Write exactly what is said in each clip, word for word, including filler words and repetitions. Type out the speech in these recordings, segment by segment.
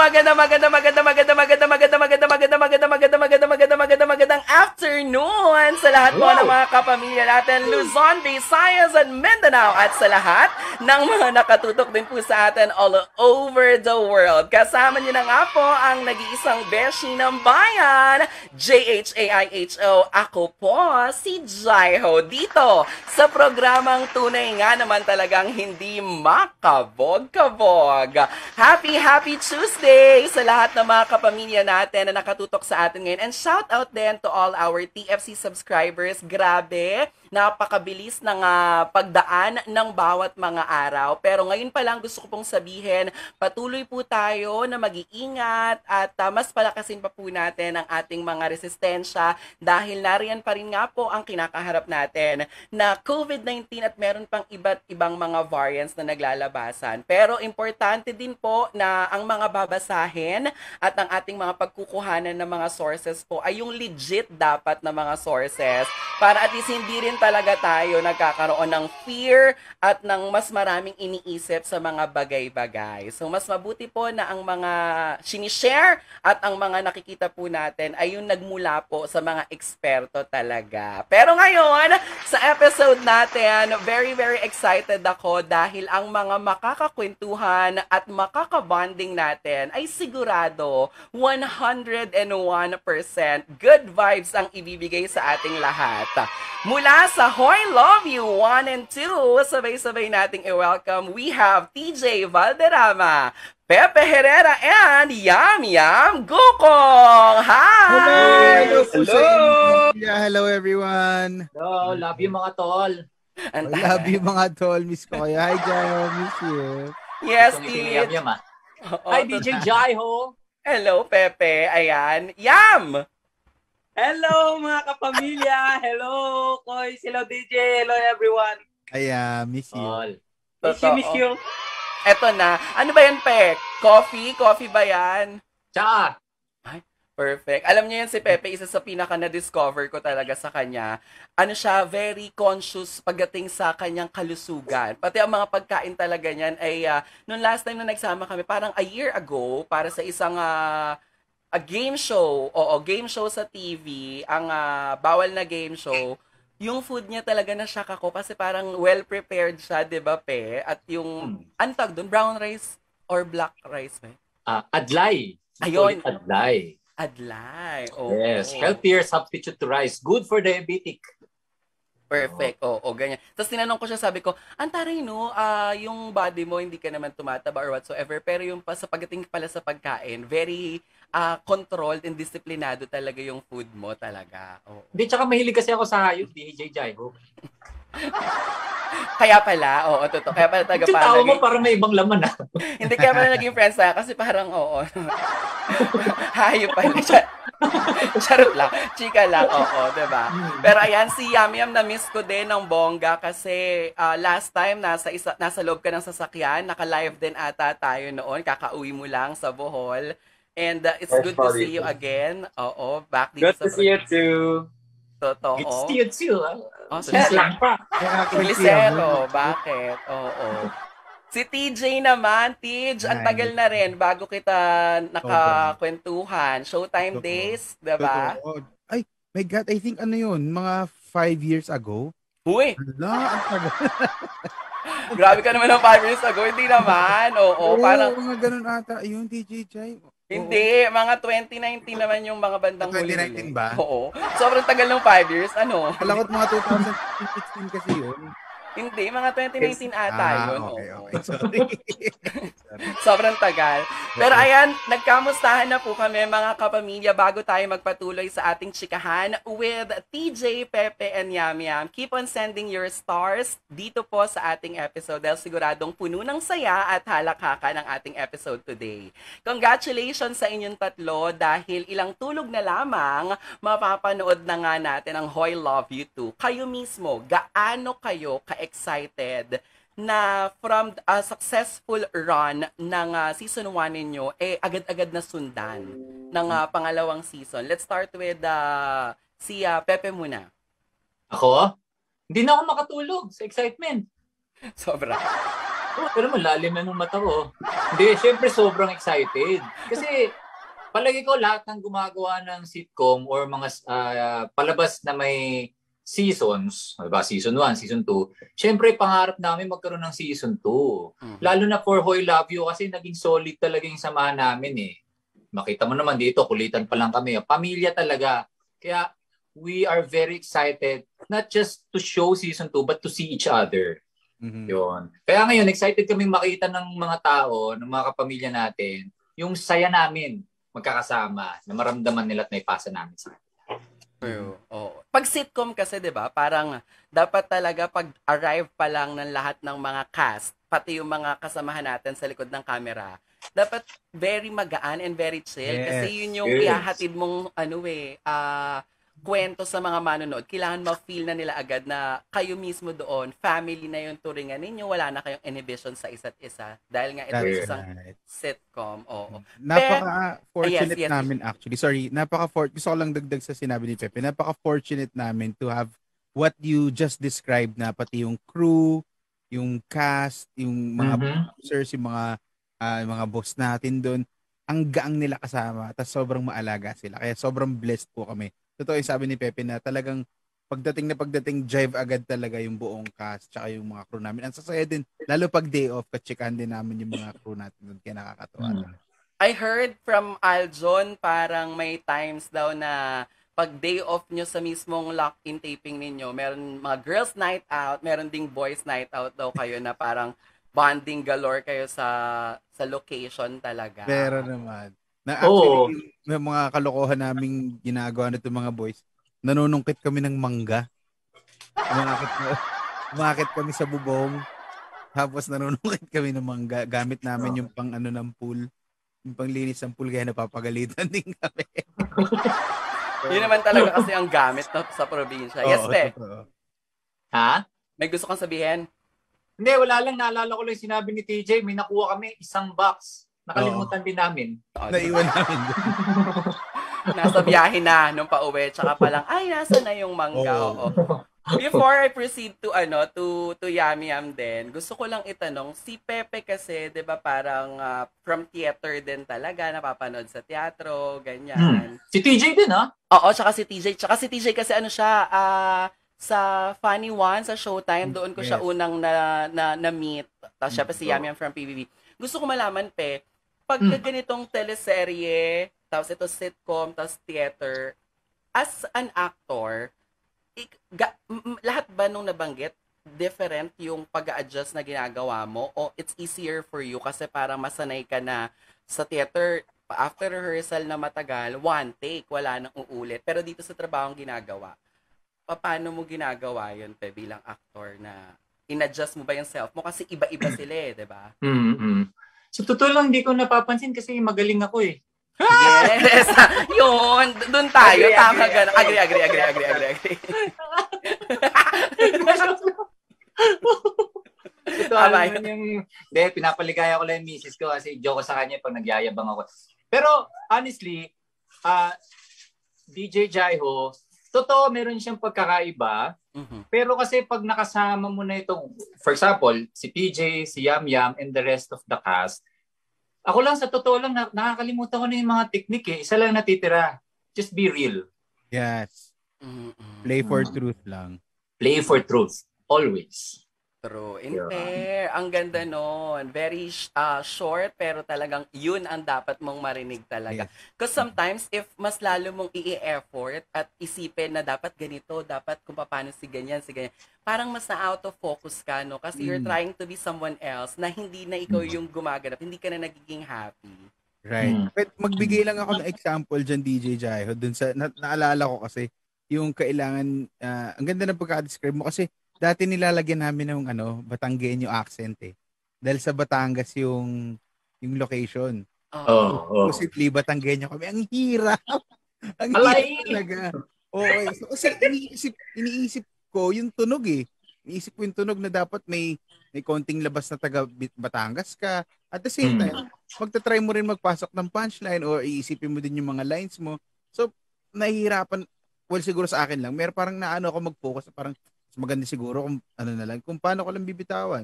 maganda, maganda, maganda, maganda, maganda, maganda, maganda, maganda, maganda, maganda, maganda, maganda, maganda, magandang afternoon sa lahat po ng mga kapamilya natin, Luzon, Visayas, at Mindanao, at sa lahat ng mga nakatutok din po sa atin all over the world. Kasama niyo na nga po ang nag-iisang beshi ng bayan, J H A I H O. Ako po, si Jaiho, dito sa programang tunay nga naman talagang hindi makabog-kabog. Happy, happy Tuesday sa lahat ng mga kapamilya natin na nakatutok sa atin ngayon. And shout out din to all our T F C subscribers. Grabe, napakabilis ng uh, pagdaan ng bawat mga araw. Pero ngayon pa lang gusto ko pong sabihin, patuloy po tayo na mag-iingat at uh, mas palakasin pa po natin ang ating mga resistensya dahil nariyan pa rin nga po ang kinakaharap natin na COVID nineteen at meron pang iba't ibang mga variants na naglalabasan. Pero importante din po na ang mga babasahin at ang ating mga pagkukuhanan ng mga sources po ay yung legit dapat na mga sources para at least hindi rin talaga tayo nagkakaroon ng fear at ng mas maraming iniisip sa mga bagay-bagay. So mas mabuti po na ang mga sinishare at ang mga nakikita po natin ay yung nagmula po sa mga eksperto talaga. Pero ngayon, sa episode natin, very very excited ako dahil ang mga makakakwentuhan at makakabonding natin ay sigurado one hundred one percent good vibes ang ibibigay sa ating lahat. Mula sa Hoy Love You one and two, sabay-sabay nating i-welcome, we have T J Valderrama, Pepe Herrera, and Yam Yam Gukong! Hi! Hello! Hello! Yeah, hello everyone! Hello, love you mga tol! I love you mga tol, miss ko kayo. Hi Jaiho, miss you. Yes, Ito T. Yam Yam, ah. Hi, D J Jaiho! Hello, Pepe. Ayan. Yam! Hello mga kapamilya! Hello, Koy! Hello, D J! Hello, everyone! Ayan, miss you. Tol. Miss you, miss you! Eto na. Ano ba yan, Pe? Coffee? Coffee ba yan? Tsa! Perfect. Alam niyo yan si Pepe, isa sa pinaka na-discover ko talaga sa kanya. Ano siya, very conscious pagdating sa kanyang kalusugan. Pati ang mga pagkain talaga niyan ay, uh, nung last time na nagsama kami, parang a year ago, para sa isang uh, a game show, oo, game show sa T V, ang uh, bawal na game show, yung food niya talaga na shock ako kasi parang well-prepared siya, di ba, Pe? At yung, hmm. antag doon, brown rice or black rice, Pe? Uh, adlay. Ayun. Adlay. Adlay. Oh, yes, oh. healthier substitute to rice. Good for diabetic. Perfect. Oo, oh, oh, ganyan. Tapos tinanong ko siya, sabi ko, Antaray, no, uh, yung body mo, hindi ka naman tumataba or whatsoever, pero yung pa, sa pagdating pala sa pagkain, very uh, controlled and disciplinado talaga yung food mo talaga. Oh. Hindi, tsaka mahilig kasi ako sa hayop, D J Jaiho. Kaya pala, oo, totoo. Kaya pala taga parang... Yung tao mo parang may ibang laman, ah. Hindi, kaya pala naging friends na, kasi parang, oo. Hayop pala. Charot lang. Chika lang, oo, diba? Pero ayan, si Yam Yam na-miss ko din ng bongga kasi uh, last time nasa, isa, nasa loob ka ng sasakyan, naka-live din ata tayo noon, kakauwi mo lang sa Bohol. And uh, it's good to see you again. Oo, back dito good sa... Good to see you too. Totoo. Good to see you too. Oh, Since lang pa. Felicero, bakit? Oo. Si T J naman, Tej, ang tagal na rin bago kita nakakwentuhan. Showtime Totoo. Days, diba? Totoo. Ay, my God, I think ano yun, mga five years ago. Uy! Hala, ang tagal. Grabe ka naman ng five years ago, hindi naman. Oo, Oo parang... mga ganun ata, yun, T J Jai. Hindi, mga twenty nineteen naman yung mga bandang huli. twenty nineteen ba? Oo. Sobrang tagal ng five years, ano? Alam ko mga twenty sixteen kasi yun. Hindi, mga twenty nineteen ata ah, yun. Okay, oo. okay. Sorry. Sobrang tagal. Pero ayan, nagkamustahan na po kami mga kapamilya bago tayo magpatuloy sa ating chikahan with T J, Pepe, and Yam Yam. Keep on sending your stars dito po sa ating episode dahil siguradong puno ng saya at halakaka ng ating episode today. Congratulations sa inyong tatlo dahil ilang tulog na lamang mapapanood na nga natin ang Hoy Love You Too. Kayo mismo, gaano kayo ka-excited na from a successful run ng uh, season one ninyo, eh agad-agad na sundan ng uh, pangalawang season? Let's start with uh, si uh, Pepe muna. Ako? Hindi na ako makatulog sa excitement. Sobra. Oh, pero malalim na ng mata ko. Hindi, syempre sobrang excited. Kasi palagi ko lahat ng gumagawa ng sitcom or mga ah, palabas na may seasons, diba? Season one, Season two, syempre pangarap namin magkaroon ng Season two. Mhm. Lalo na for Hoy Love You kasi naging solid talaga yung samahan namin eh. Makita mo naman dito, kulitan pa lang kami. Pamilya talaga. Kaya we are very excited not just to show Season two but to see each other. Mhm. Yun. Kaya ngayon, excited kaming makita ng mga tao, ng mga kapamilya natin, yung saya namin magkakasama, na maramdaman nila at may pasa namin sa True. Oo. Pag sitcom kasi, 'di ba, parang dapat talaga pag arrive pa lang ng lahat ng mga cast, pati yung mga kasamahan natin sa likod ng camera, dapat very magaan and very chill Yes. kasi yun yung Yes. ihahatid mong ano eh, ah kwento sa mga manonood. Kailangan ma-feel na nila agad na kayo mismo doon, family na yung turingan ninyo, wala na kayong inhibition sa isa't isa. Dahil nga ito That's is isang right. sitcom. Oo. Napaka-fortunate Yes, yes. namin actually. Sorry, napaka-for gusto ko lang dagdag sa sinabi ni Pepe. Napaka-fortunate namin to have what you just described na pati yung crew, yung cast, yung mga Mhm. producers, yung mga ah, mga boss natin doon. Ang gaang nila kasama, tapos sobrang maalaga sila. Kaya sobrang blessed po kami. Totoo yung sabi ni Pepe na talagang pagdating na pagdating jive agad talaga yung buong cast tsaka yung mga crew namin. Ang sasaya din, lalo pag day off, katsikan din namin yung mga crew natin doon. Kaya nakakatawa. Hmm. I heard from Aljon parang may times daw na pag day off nyo sa mismong lock-in taping ninyo, meron mga girls night out, meron ding boys night out daw kayo na parang bonding galore kayo sa sa location talaga. Pero naman. Na Oo. actually, yung mga kalokohan naming ginagawa nito mga boys, nanunungkit kami ng mangga. Umakit, umakit kami sa bubong. Tapos nanunungkit kami ng mangga. Gamit namin yung pang ano ng pool. Yung panglinis ng pool kaya napapagalitan din kami. Yun naman talaga kasi ang gamit no, sa probinsya. Yes, Oo, te. totoo. Ha? May gusto kang sabihin? Hindi, wala lang. Naalala ko lang yung sinabi ni T J. May nakuha kami isang box. Nakalimutan din namin. Oo, Naiwan namin doon. nasa biyahe na nung pauwi, tsaka pa lang, ay, nasa na yung mangga. Oo. Oo. Before I proceed to ano to to Yami Yam din, gusto ko lang itanong si Pepe kasi 'di ba parang ah, from theater din talaga napapanood sa teatro, ganyan. Hmm. Si T J din, ha? Oo, tsaka si T J, tsaka si T J kasi ano siya ah, sa Funny One sa Showtime doon ko siya Yes. unang na na, na meet. Tapos siya pa si Oo. Yami Yam from P B B. Gusto ko malaman pe, pagka Hmm. ganitong teleserye, tapos ito sitcom, tapos theater, as an actor, ik- ga- m- m- lahat ba nung nabanggit, different yung pag-adjust na ginagawa mo o it's easier for you kasi parang masanay ka na sa theater, after rehearsal na matagal, one take, wala nang uulit. Pero dito sa trabaho ginagawa, pa- paano mo ginagawa yun pe, bilang actor na in-adjust mo ba yung self mo? Kasi iba-iba sila eh, di ba? Mm-hmm. Sa totoo lang, di ko napapansin kasi magaling ako eh. Yes! Yun! Doon tayo. Agree, Tama agree, ka. Agree, agree, agree, agree, agree, agree. Ito Tama alam mo yung, hindi, pinapaligaya ko lang yung misis ko kasi joke ko sa kanya pag nagyayabang ako. Pero honestly, ah D J Jaiho, totoo meron siyang pagkakaiba, Mhm. pero kasi pag nakasama mo na itong, for example, si T J, si Yam Yam, and the rest of the cast, ako lang sa totoo lang, na, nakakalimutan ko na yung mga technique eh. Isa lang natitira. Just be real. Yes. Mm-mm. Play for Mm. truth lang. Play for truth. Always. True. Yeah. Inte. Ang ganda nun. Very sh- ah, short, pero talagang yun ang dapat mong marinig talaga. Yes. Because sometimes, if mas lalo mong i-effort at isipin na dapat ganito, dapat kung paano si ganyan, si ganyan, parang mas na-out of focus ka, no? Kasi you're Mm. trying to be someone else na hindi na ikaw yung gumaganap, hindi ka na nagiging happy. Right. Mm. But magbigay lang ako ng example dyan, D J Jaiho, dun sa, na, naalala ko kasi, yung kailangan, ah, ang ganda ng pagka-describe mo kasi, dati nilalagyan namin ng ano, Batanggenyo accent eh. Dahil sa Batangas yung, yung location. Oo. Oh, oh. Supposedly, Batanggenyo kami. Ang hirap! Ang Alay! hirap talaga. Okay. So, kasi iniisip, iniisip ko yung tunog eh. Iniisip ko yung tunog na dapat may may konting labas na taga Bit- Batangas ka. At the same Hmm. time, magta-try mo rin magpasok ng punchline or iisipin mo din yung mga lines mo. So, nahihirapan, well, siguro sa akin lang, mer parang naano ako mag-focus, parang mas maganda siguro kung ano na lang, kung paano ko lang bibitawan.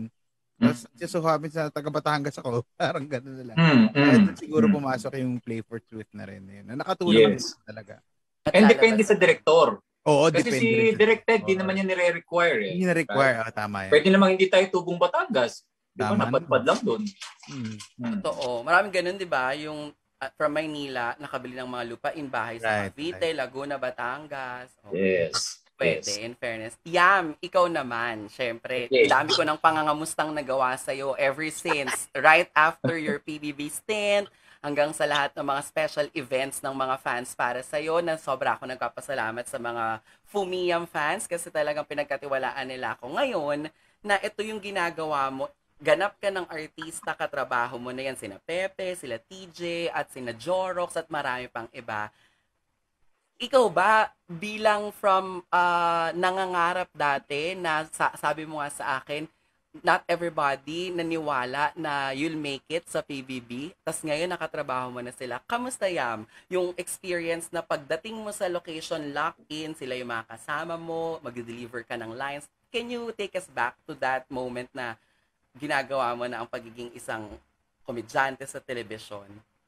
Tapos, just so happens na taga Batangas ako. Parang gano'n na lang. Mm, Kaya mm, doon siguro mm. pumasok yung Play for Truth na rin. Yun. Na nakatulong Yes. naman talaga. And depende sa director. Oo, Kasi depende si rin sa Direct Ted, di director. naman niya nire-require eh. Hindi na-require. Oh, tama yan. Pwede namang hindi tayo tubong Batangas. Di ba, Tama napadpad naman. lang doon. Hmm. Hmm. Totoo. Maraming ganun, di ba? Yung uh, from Maynila, nakabili ng mga lupain, bahay sa Right, Cavite, Laguna, Batangas. Oh, Yes. pwede, Yes. in fairness. Yam, ikaw naman, syempre. Okay. Dami ko ng pangangamustang nagawa sa'yo ever since, right after your P B B stint, hanggang sa lahat ng mga special events ng mga fans para sa'yo, na sobra ako nagpapasalamat sa mga Fumiyam fans kasi talagang pinagkatiwalaan nila ako ngayon na ito yung ginagawa mo. Ganap ka ng artista, katrabaho mo na yan, sina Pepe, sila T J, at sina Jorox, at marami pang iba. Ikaw ba, bilang from uh, nangangarap dati, na sa, sabi mo nga sa akin, not everybody naniwala na you'll make it sa P B B, tas ngayon nakatrabaho mo na sila. Kamusta, Yam? Yung experience na pagdating mo sa location, lock-in, sila yung mga kasama mo, mag-deliver ka ng lines. Can you take us back to that moment na ginagawa mo na ang pagiging isang komedyante sa television?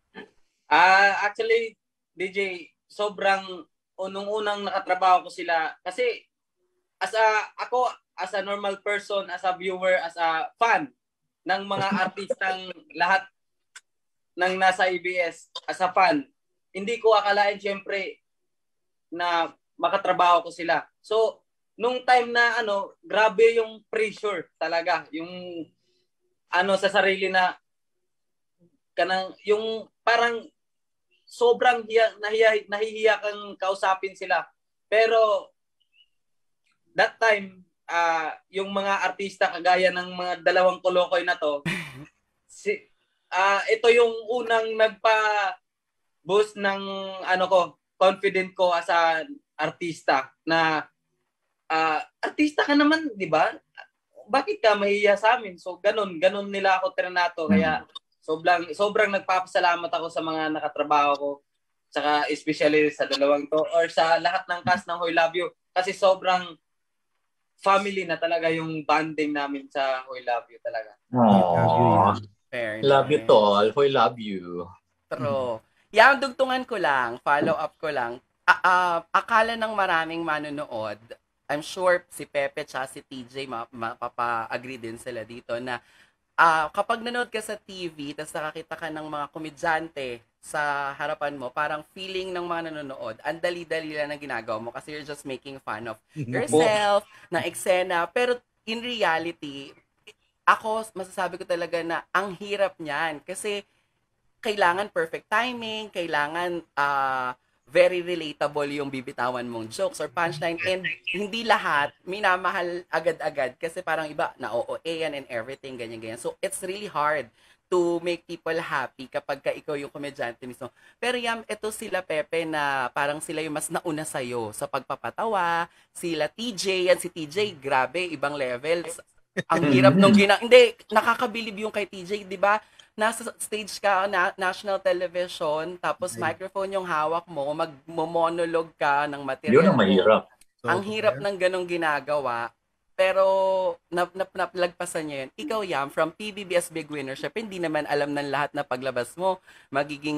Ah, actually, D J, sobrang unang-unang nakatrabaho ko sila kasi as a ako as a normal person, as a viewer, as a fan ng mga artistang lahat ng nasa A B S, as a fan, hindi ko akalain syempre na makatrabaho ko sila. So, nung time na ano, grabe yung pressure talaga, yung ano sa sarili na kanang yung parang sobrang hiya, nahiya, nahihiya kang kausapin sila. Pero that time, uh, yung mga artista kagaya ng mga dalawang kolokoy na to, si, uh, ito yung unang nagpa-boost ng ano ko, confident ko as a artista na uh, artista ka naman, di ba? Bakit ka mahihiya sa amin? So ganun, ganun nila ako trinato. Kaya sobrang sobrang nagpapasalamat ako sa mga nakatrabaho ko, saka especially sa dalawang to or sa lahat ng cast ng Hoy Love You kasi sobrang family na talaga yung bonding namin sa Hoy Love You talaga. Aww. Fair Love you, enough. tol. Hoy, love you. True. Yan, dugtungan ko lang, follow up ko lang. A- ah, akala ng maraming manonood, I'm sure si Pepe at si T J ma- mapapa-agree din sila dito na ah kapag nanood ka sa T V tapos nakakita ka ng mga komedyante sa harapan mo, parang feeling ng mga nanonood, ang dali-dali lang na ginagawa mo kasi you're just making fun of yourself, na eksena. Pero in reality, ako, masasabi ko talaga na ang hirap niyan kasi kailangan perfect timing, kailangan uh, very relatable yung bibitawan mong jokes or punchline, and hindi lahat minamahal agad-agad kasi parang iba na-O A yan and everything, ganyan-ganyan. So, it's really hard to make people happy kapag ka ikaw yung komedyante mismo. Pero Yam, ito sila Pepe na parang sila yung mas nauna sa'yo sa pagpapatawa, sila T J, yan si T J, grabe, ibang levels. Ang hirap nung gina... Hindi, nakakabilib yung kay T J, di ba? Nasa stage ka, na, national television, tapos microphone yung hawak mo, mag-monologue ka ng material. Yun ang mahirap. So, ang hirap ng ganong ginagawa, pero nap, nap, naplagpasan niya yun. Ikaw, Yam, from P B B S Big Winner, syempre hindi naman alam ng lahat na paglabas mo, magiging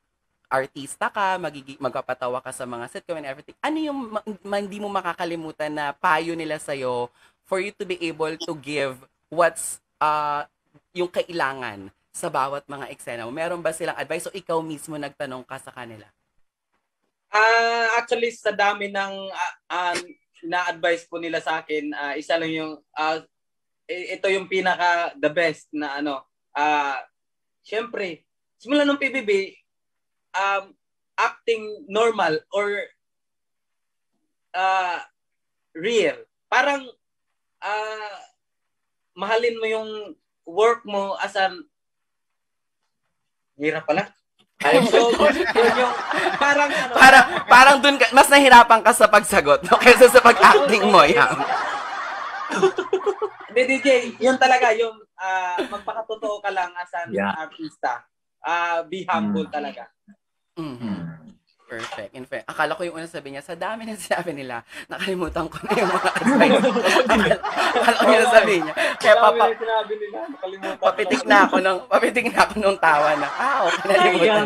artista ka, magiging, magpapatawa ka sa mga sitcom and everything. Ano yung ma, ma, hindi mo makakalimutan na payo nila sa'yo for you to be able to give what's uh, yung kailangan sa bawat mga eksena mo? Meron ba silang advice o ikaw mismo nagtanong ka sa kanila? Ah, uh, actually sa dami ng uh, uh, na-advise po nila sa akin, uh, isa lang yung uh, ito yung pinaka the best na ano. Ah, uh, syempre, simula ng P B B, um acting normal or uh, real. Parang uh, mahalin mo yung work mo as an hirap pala. Ay, so, yun yung parang ano. Parang, parang dun ka, mas nahirapan ka sa pagsagot no? Kaysa sa pag-acting mo, Yam. D D J, yun talaga, yung uh, magpakatotoo ka lang as an yeah. artista. Uh, be humble mm. talaga. Mm-hmm. Perfect. In fact, akala ko yung una sabi niya, sa dami na sinabi nila, nakalimutan ko na yung mga advice. Akala ko yung sabi niya. Kaya Sabi papa, na sinabi nila, nakalimutan ko papitik na ako ng, papitik na ako nung tawa na, ah, okay, nalimutan.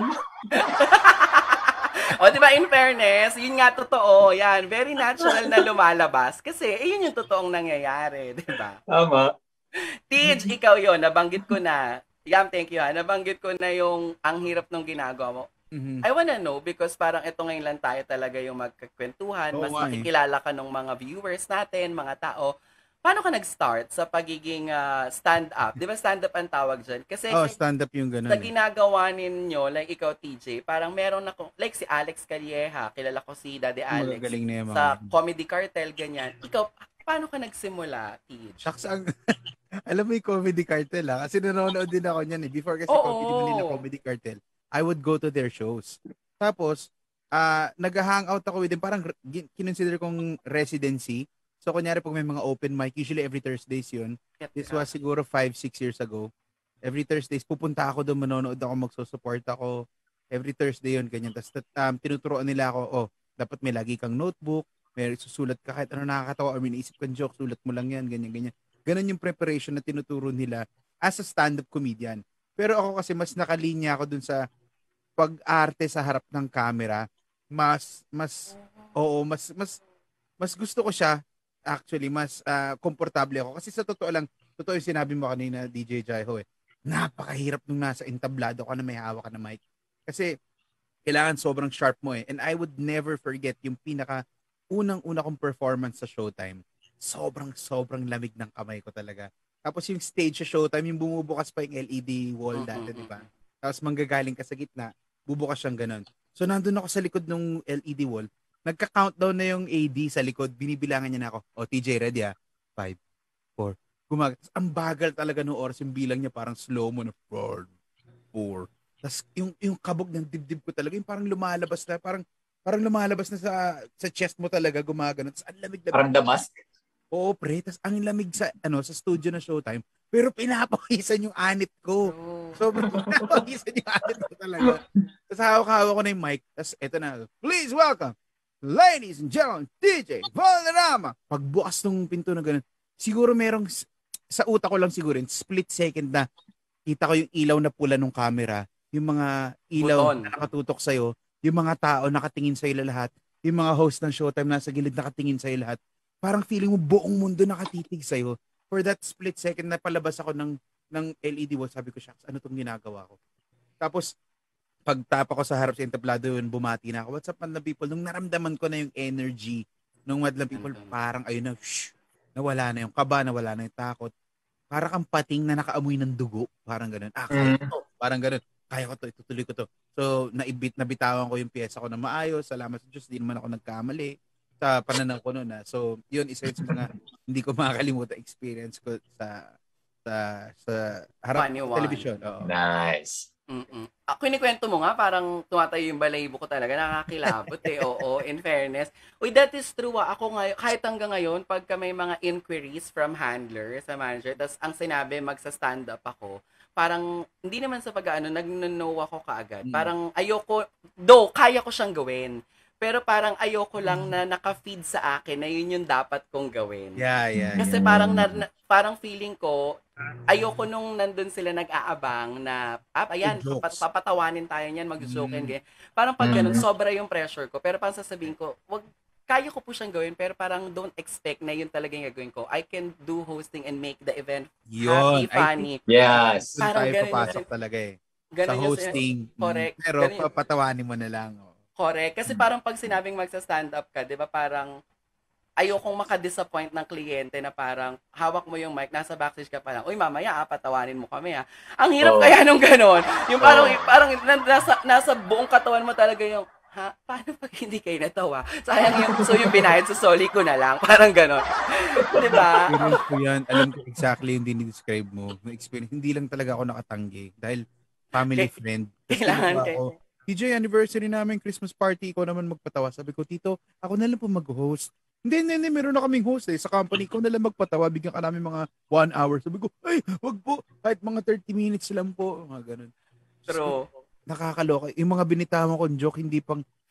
O, di ba, in fairness, yun nga totoo. Yan, very natural na lumalabas. Kasi, eh, yun yung totoong nangyayari, di ba? Tama. Tej, ikaw yon, nabanggit ko na. Yam, thank you ha. Nabanggit ko na yung ang hirap nung ginagawa mo. Mhm. I wanna know because parang ito ngayon lang tayo talaga yung magkakwentuhan, Oo mas nga eh. makikilala ka ng mga viewers natin, mga tao. Paano ka nag-start sa pagiging ah, stand-up? Di ba stand-up ang tawag dyan? Kasi Oh, stand-up yung ganun. sa eh. ginagawa ninyo, like ikaw, T J, parang meron ako, like si Alex Calleja, kilala ko si Daddy Alex, Magagaling na yung mga... sa Comedy Cartel, ganyan. Ikaw, paano ka nagsimula, T J? Shucks, ang... alam mo yung Comedy Cartel ha? Kasi nanonood din ako niyan eh. Before kasi Oo. Comedy Manila Comedy Cartel, I would go to their shows. Tapos, ah nag-hangout ako with them. Parang gi- kinonsider kong residency. So, kunyari pag may mga open mic, usually every Thursdays yun. This was siguro five, six years ago. Every Thursdays, pupunta ako doon, manonood ako, magsusupport ako. Every Thursday yun, ganyan. Tapos um, tinuturoan nila ako, oh, dapat may lagi kang notebook, may susulat ka kahit ano nakakatawa or may naisip kang joke, sulat mo lang yan, ganyan, ganyan. Ganon yung preparation na tinuturo nila as a stand-up comedian. Pero ako kasi mas nakalinya ako dun sa pag-arte sa harap ng camera. Mas, mas, oo, mas, mas, mas gusto ko siya. Actually, mas ah, komportable ako. Kasi sa totoo lang, totoo yung sinabi mo kanina, D J Jaiho eh. Napakahirap nung nasa entablado ka na may hawak ka na mic. Kasi, kailangan sobrang sharp mo eh. And I would never forget yung pinaka unang-una kong performance sa Showtime. Sobrang, sobrang lamig ng kamay ko talaga. Tapos yung stage sa Showtime, yung bumubukas pa yung L E D wall dati, di ba? Tapos manggagaling ka sa gitna, bubukas siyang ganun. So, nandun ako sa likod ng L E D wall. Nagka-countdown na yung A D sa likod. Binibilangan niya na ako. O, T J, ready ah? Five, four. Gumag... Ang bagal talaga ng oras. Yung bilang niya parang slow-mo na four, four. Tapos yung, yung kabog ng dibdib ko talaga, yung parang lumalabas na, parang parang lumalabas na sa sa chest mo talaga, gumagano. Tapos ang lamig na. Parang damas. Oo, pre. Tapos ang lamig sa, ano, sa studio na Showtime. Pero pinapawisan yung anit ko. Sobrang pinapawisan yung anit ko talaga. Tapos hawak-hawak ko na yung mic. Tapos eto na. Please welcome, ladies and gentlemen, D J Valderrama. Pagbukas ng pinto na ganun, siguro merong, sa utak ko lang siguro, split second na kita ko yung ilaw na pula ng camera, yung mga ilaw Buton. na nakatutok sa'yo, yung mga tao nakatingin sa'yo lahat, yung mga host ng Showtime nasa gilid nakatingin sa'yo lahat. Parang feeling mo buong mundo nakatitig sa'yo. For that split second na palabas ako ng, ng L E D wall, sabi ko, shucks, ano tong ginagawa ko? Tapos, pagtapa ko sa harap sa entablado yun, bumati na ako. What's up, Madlang People? Nung naramdaman ko na yung energy ng Madlang People, parang ayun na, shh, nawala na yung kaba, nawala na yung takot. Parang kang pating na nakaamoy ng dugo. Parang ganun. Ah, kaya ko to. Parang ganun. Kaya ko to, itutuloy ko to. So, naibit, nabitawan ko yung pyesa ko na maayos. Salamat sa Diyos, di naman ako nagkamali sa pananaw ko noon. Ah. So, yun, isa yun sa mga hindi ko makakalimutan experience ko sa sa sa harap Funny ng one. television. Oo. Nice. Mm-mm. Ako, kinikwento mo nga, parang tumatayo yung balahibo ko talaga. Nakakilabot eh. Oo, in fairness. Uy, that is true ah. Ako ngayon, kahit hanggang ngayon, pagka may mga inquiries from handler sa manager, tas ang sinabi, magsa-stand up ako, parang, hindi naman sa pag-ano, nag-no ako kaagad. Mm. Parang, ayoko, though, kaya ko siyang gawin. Pero parang ayoko lang na naka-feed sa akin na yun yung dapat kong gawin. Yeah, yeah, Kasi yeah. parang na, na- parang feeling ko ayoko nung nandun sila nag-aabang na ah, ayan, Yung jokes. papat- papatawanin tayo niyan, mag-joke Mm. and ganyan. Parang pag Mm. ganun, sobra yung pressure ko. Pero parang sasabihin ko, wag, kaya ko po siyang gawin, pero parang don't expect na yun talaga yung gagawin ko. I can do hosting and make the event Yun. happy, funny. Yes. Doon Parang tayo ganun yung papasok sin- talaga eh. Ganun Sa yung sin- hosting. Correct. Mm. Pero Ganun yung- papatawanin mo na lang. Oh. Correct. Kasi parang pag sinabing magsa-stand up ka, di ba parang ayokong makadisappoint ng kliyente na parang hawak mo yung mic, nasa backstage ka pa lang, uy mamaya ah, patawanin mo kami ah. Ang hirap Oo. kaya nung ganon. Yung parang, Oo. parang na- nasa, nasa buong katawan mo talaga yung, ha? Paano pag hindi kayo natawa? Sayang yung, so yung binayad sa soli ko na lang. Parang ganon. Di ba? Experience ko yan. Alam ko exactly yung dinidescribe mo. Yung experience. Hindi lang talaga ako nakatanggi. Dahil family Kay- friend. Tapos kailangan diba kayo. ako, D J, anniversary namin, Christmas party, ikaw naman magpatawa. Sabi ko, Tito, ako na lang po mag-host. Hindi, hindi, hindi, meron na kaming host eh. Sa company, ikaw na lang magpatawa. Bigyan ka namin mga one hour. Sabi ko, ay, wag po. Kahit mga thirty minutes lang po. Mga ganun. True. Nakakaloka. Yung mga binitawan kong joke, hindi pang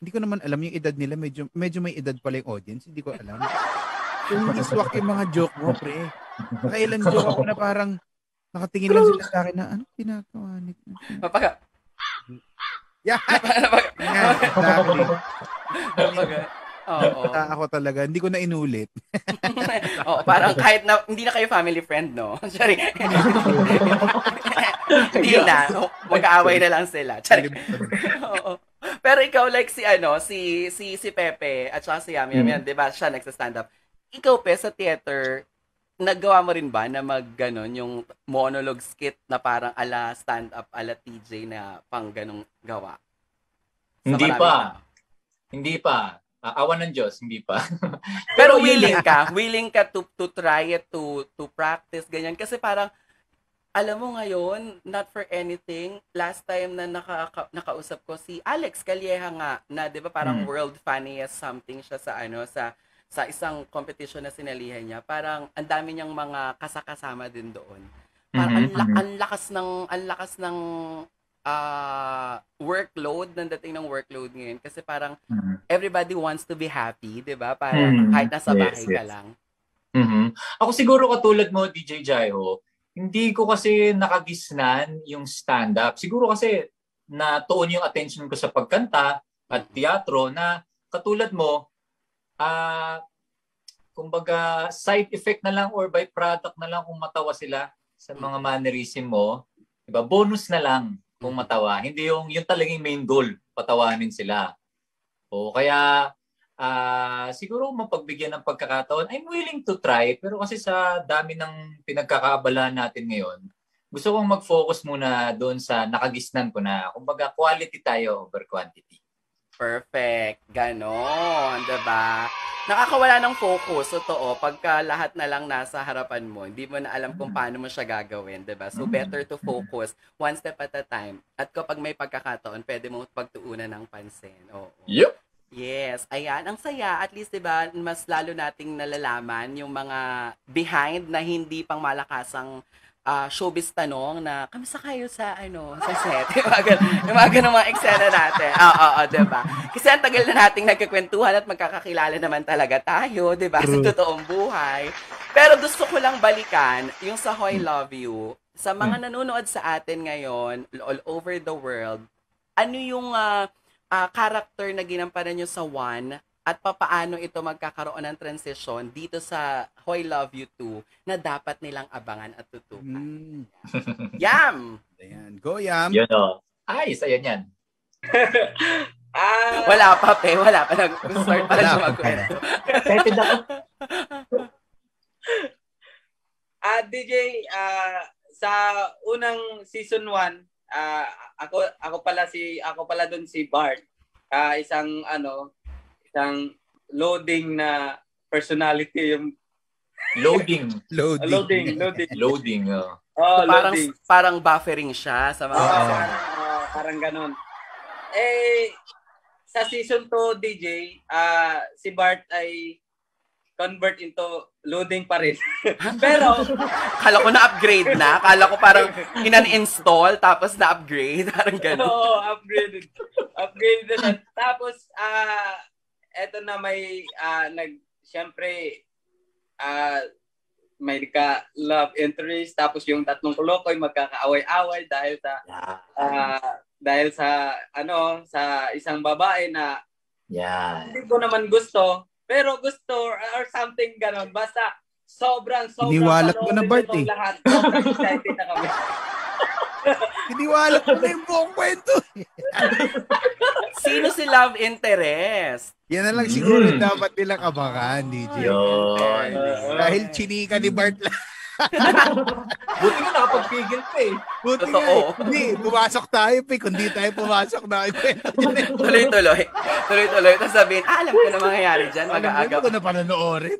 hindi ko naman alam yung edad nila. Medyo, medyo may edad pala yung audience. Hindi ko alam. Kung hindi swak yung mga joke mo, pre. Nakailan joke ako na parang nakatingin lang sila sa akin na, ano pinagawa nito? Mapaga. Yeah. Mapaga. Yeah, exactly. Mapaga. Oo. Bata ako talaga. Hindi ko na inulit. Oo, parang kahit na, hindi na kayo family friend, no? Sorry. Hindi na. Mag-aaway na lang sila. Sorry. Oo. Pero ikaw, like si ano, si si si Pepe at saka si Yami, mm. di ba siya nagsa-stand up. Ikaw, Pe, sa theater, naggawa mo rin ba na mag ganon, yung monologue skit na parang ala stand-up, ala T J na pang ganong gawa? Sa hindi pa. Na? Hindi pa. Uh, awan ng Diyos, hindi pa. Pero willing ka, willing ka to to try it, to to practice, ganyan. Kasi parang, alam mo ngayon, not for anything, last time na naka, nakausap ko si Alex Calleja nga, na di ba parang hmm. world funniest something siya sa ano, sa sa isang competition na sinalihan niya. Parang ang dami niyang mga kasakasama din doon. Parang mm-hmm. ang, ang lakas ng, ang lakas ng uh, workload, ng dating ng workload ngayon. Kasi parang mm-hmm. everybody wants to be happy, di ba? Parang mm-hmm. kahit nasa bahay yes, yes. ka lang. Mm-hmm. Ako siguro katulad mo, D J Jaiho, hindi ko kasi nakagisnan yung stand-up. Siguro kasi natuon yung attention ko sa pagkanta at teatro na katulad mo, ah, uh, kumbaga side effect na lang or byproduct na lang kung matawa sila sa mga mannerism mo. Diba? Bonus na lang kung matawa. Hindi yung, yung talagang main goal, patawanin sila. O kaya, uh, siguro mapagbigyan ng pagkakataon, I'm willing to try, pero kasi sa dami ng pinagkakaabalahan natin ngayon, gusto kong mag-focus muna doon sa nakagisnan ko na, kumbaga quality tayo over quantity. Perfect. Ganon, diba? Nakakawala ng focus, totoo, pagka lahat na lang nasa harapan mo, hindi mo na alam kung paano mo siya gagawin, diba? So, better to focus one step at a time. At kapag may pagkakataon, pwede mo pagtuunan ng pansin. Oo. Yep. Yes. Ayan, ang saya. At least, diba, mas lalo nating nalalaman yung mga behind na hindi pang malakasang Uh, showbiz tanong na, kamusta kayo sa, ano, sa set? Yung mga, yung mga ganun mga eksena natin. Oo, oo, oo, diba? Kasi ang tagal na nating nagkakwentuhan at magkakakilala naman talaga tayo, diba? Sa totoong buhay. Pero gusto ko lang balikan yung sa Hoy Love You. Sa mga nanonood sa atin ngayon, all over the world, ano yung uh, uh, character na ginampanan nyo sa One at papaano ito magkakaroon ng transition dito sa Hoy Love You Too na dapat nilang abangan at tutukan. Mm. Yam! Ayan. Go, Yam! Yun o. Ay, ayan yan. ah, wala pa, pe. Wala pa. Nag-start pa lang siya magkwento. Excited ako. Ah, D J, uh, sa unang season one, uh, ako ako pala si ako pala doon si Bart. Uh, isang ano isang loading na personality yung loading loading loading loading loading oh, oh so, parang loading. Parang buffering siya sa mga oh, parang, uh, parang ganun eh sa season two D J uh, si Bart ay convert into loading pa rin. Pero kala ko na-upgrade na, kala ko parang inan-install tapos na-upgrade, parang ganun. Oo, oh, upgraded. Upgraded na. Tapos ah uh, eto na may uh, nag siyempre uh, may ka love interest tapos yung tatlong kulokoy magkakaaway-away dahil sa uh, dahil sa ano sa isang babae na yeah. Hindi ko naman gusto pero gusto or something ganon basta sobrang sobrang iniwalat mo na Bart eh. Lahat sobrang excited na kami. Iniwalat mo na yung buong kwento. Sino si love interest? Yan na lang siguro mm. dapat nilang abangan, D J. Yun. Dahil chinika ni Bart lang. Buti nga nakapagpigil pa eh. Buti nga eh. Hindi, pumasok tayo pa eh. Kung di tayo pumasok na tuloy-tuloy. Tuloy-tuloy. Tapos sabihin, ah, alam ko na mangyayari dyan. Mag-aagaw. Alam ko na panonoorin.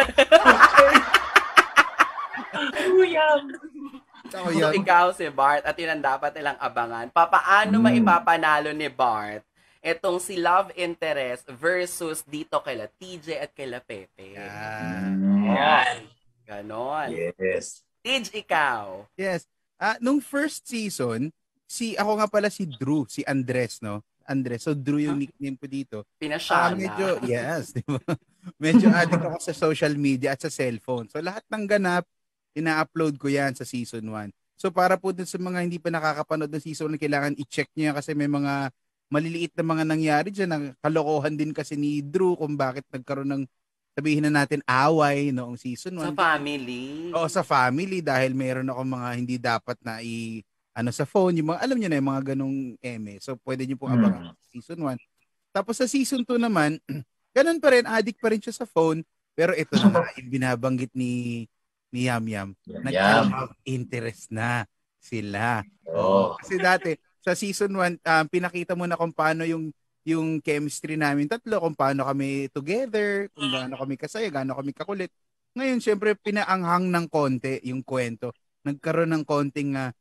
Uyam. So, so ikaw si Bart at yun ang dapat nilang abangan. Papaano mm. maipapanalo ni Bart itong si love interest versus dito kila T J at kila Pepe? Yan. Yan. Ganon. Yes. T J, ikaw. Yes. Uh, nung first season, si ako nga pala si Drew, si Andres, no? Andres. So, Drew yung nickname ko dito. Ah, Pinasyala. medyo, yes, di ba? Medyo addict ako sa social media at sa cellphone. So, lahat ng ganap, ina-upload ko yan sa season one. So, para po dun sa mga hindi pa nakakapanood ng season one, kailangan i-check nyo yan kasi may mga maliliit na mga nangyari dyan. Ang kalokohan din kasi ni Drew kung bakit nagkaroon ng, sabihin na natin, away noong season one. Sa family. Oo, sa family dahil mayroon ako mga hindi dapat na i ano sa phone, yung mga alam niyo na yung mga ganung eme. So pwede niyo pong abangan sa season one. Tapos sa season two naman, ganun pa rin, addict pa rin siya sa phone, pero ito na nga yung binabanggit ni ni Yam Yam. Nag-love interest na sila. Oh. Kasi dati sa season one, um, pinakita mo na kung paano yung yung chemistry namin tatlo, kung paano kami together, kung gaano kami kasaya, gaano kami kakulit. Ngayon, syempre, pinaanghang ng konti yung kwento. Nagkaroon ng konting, uh,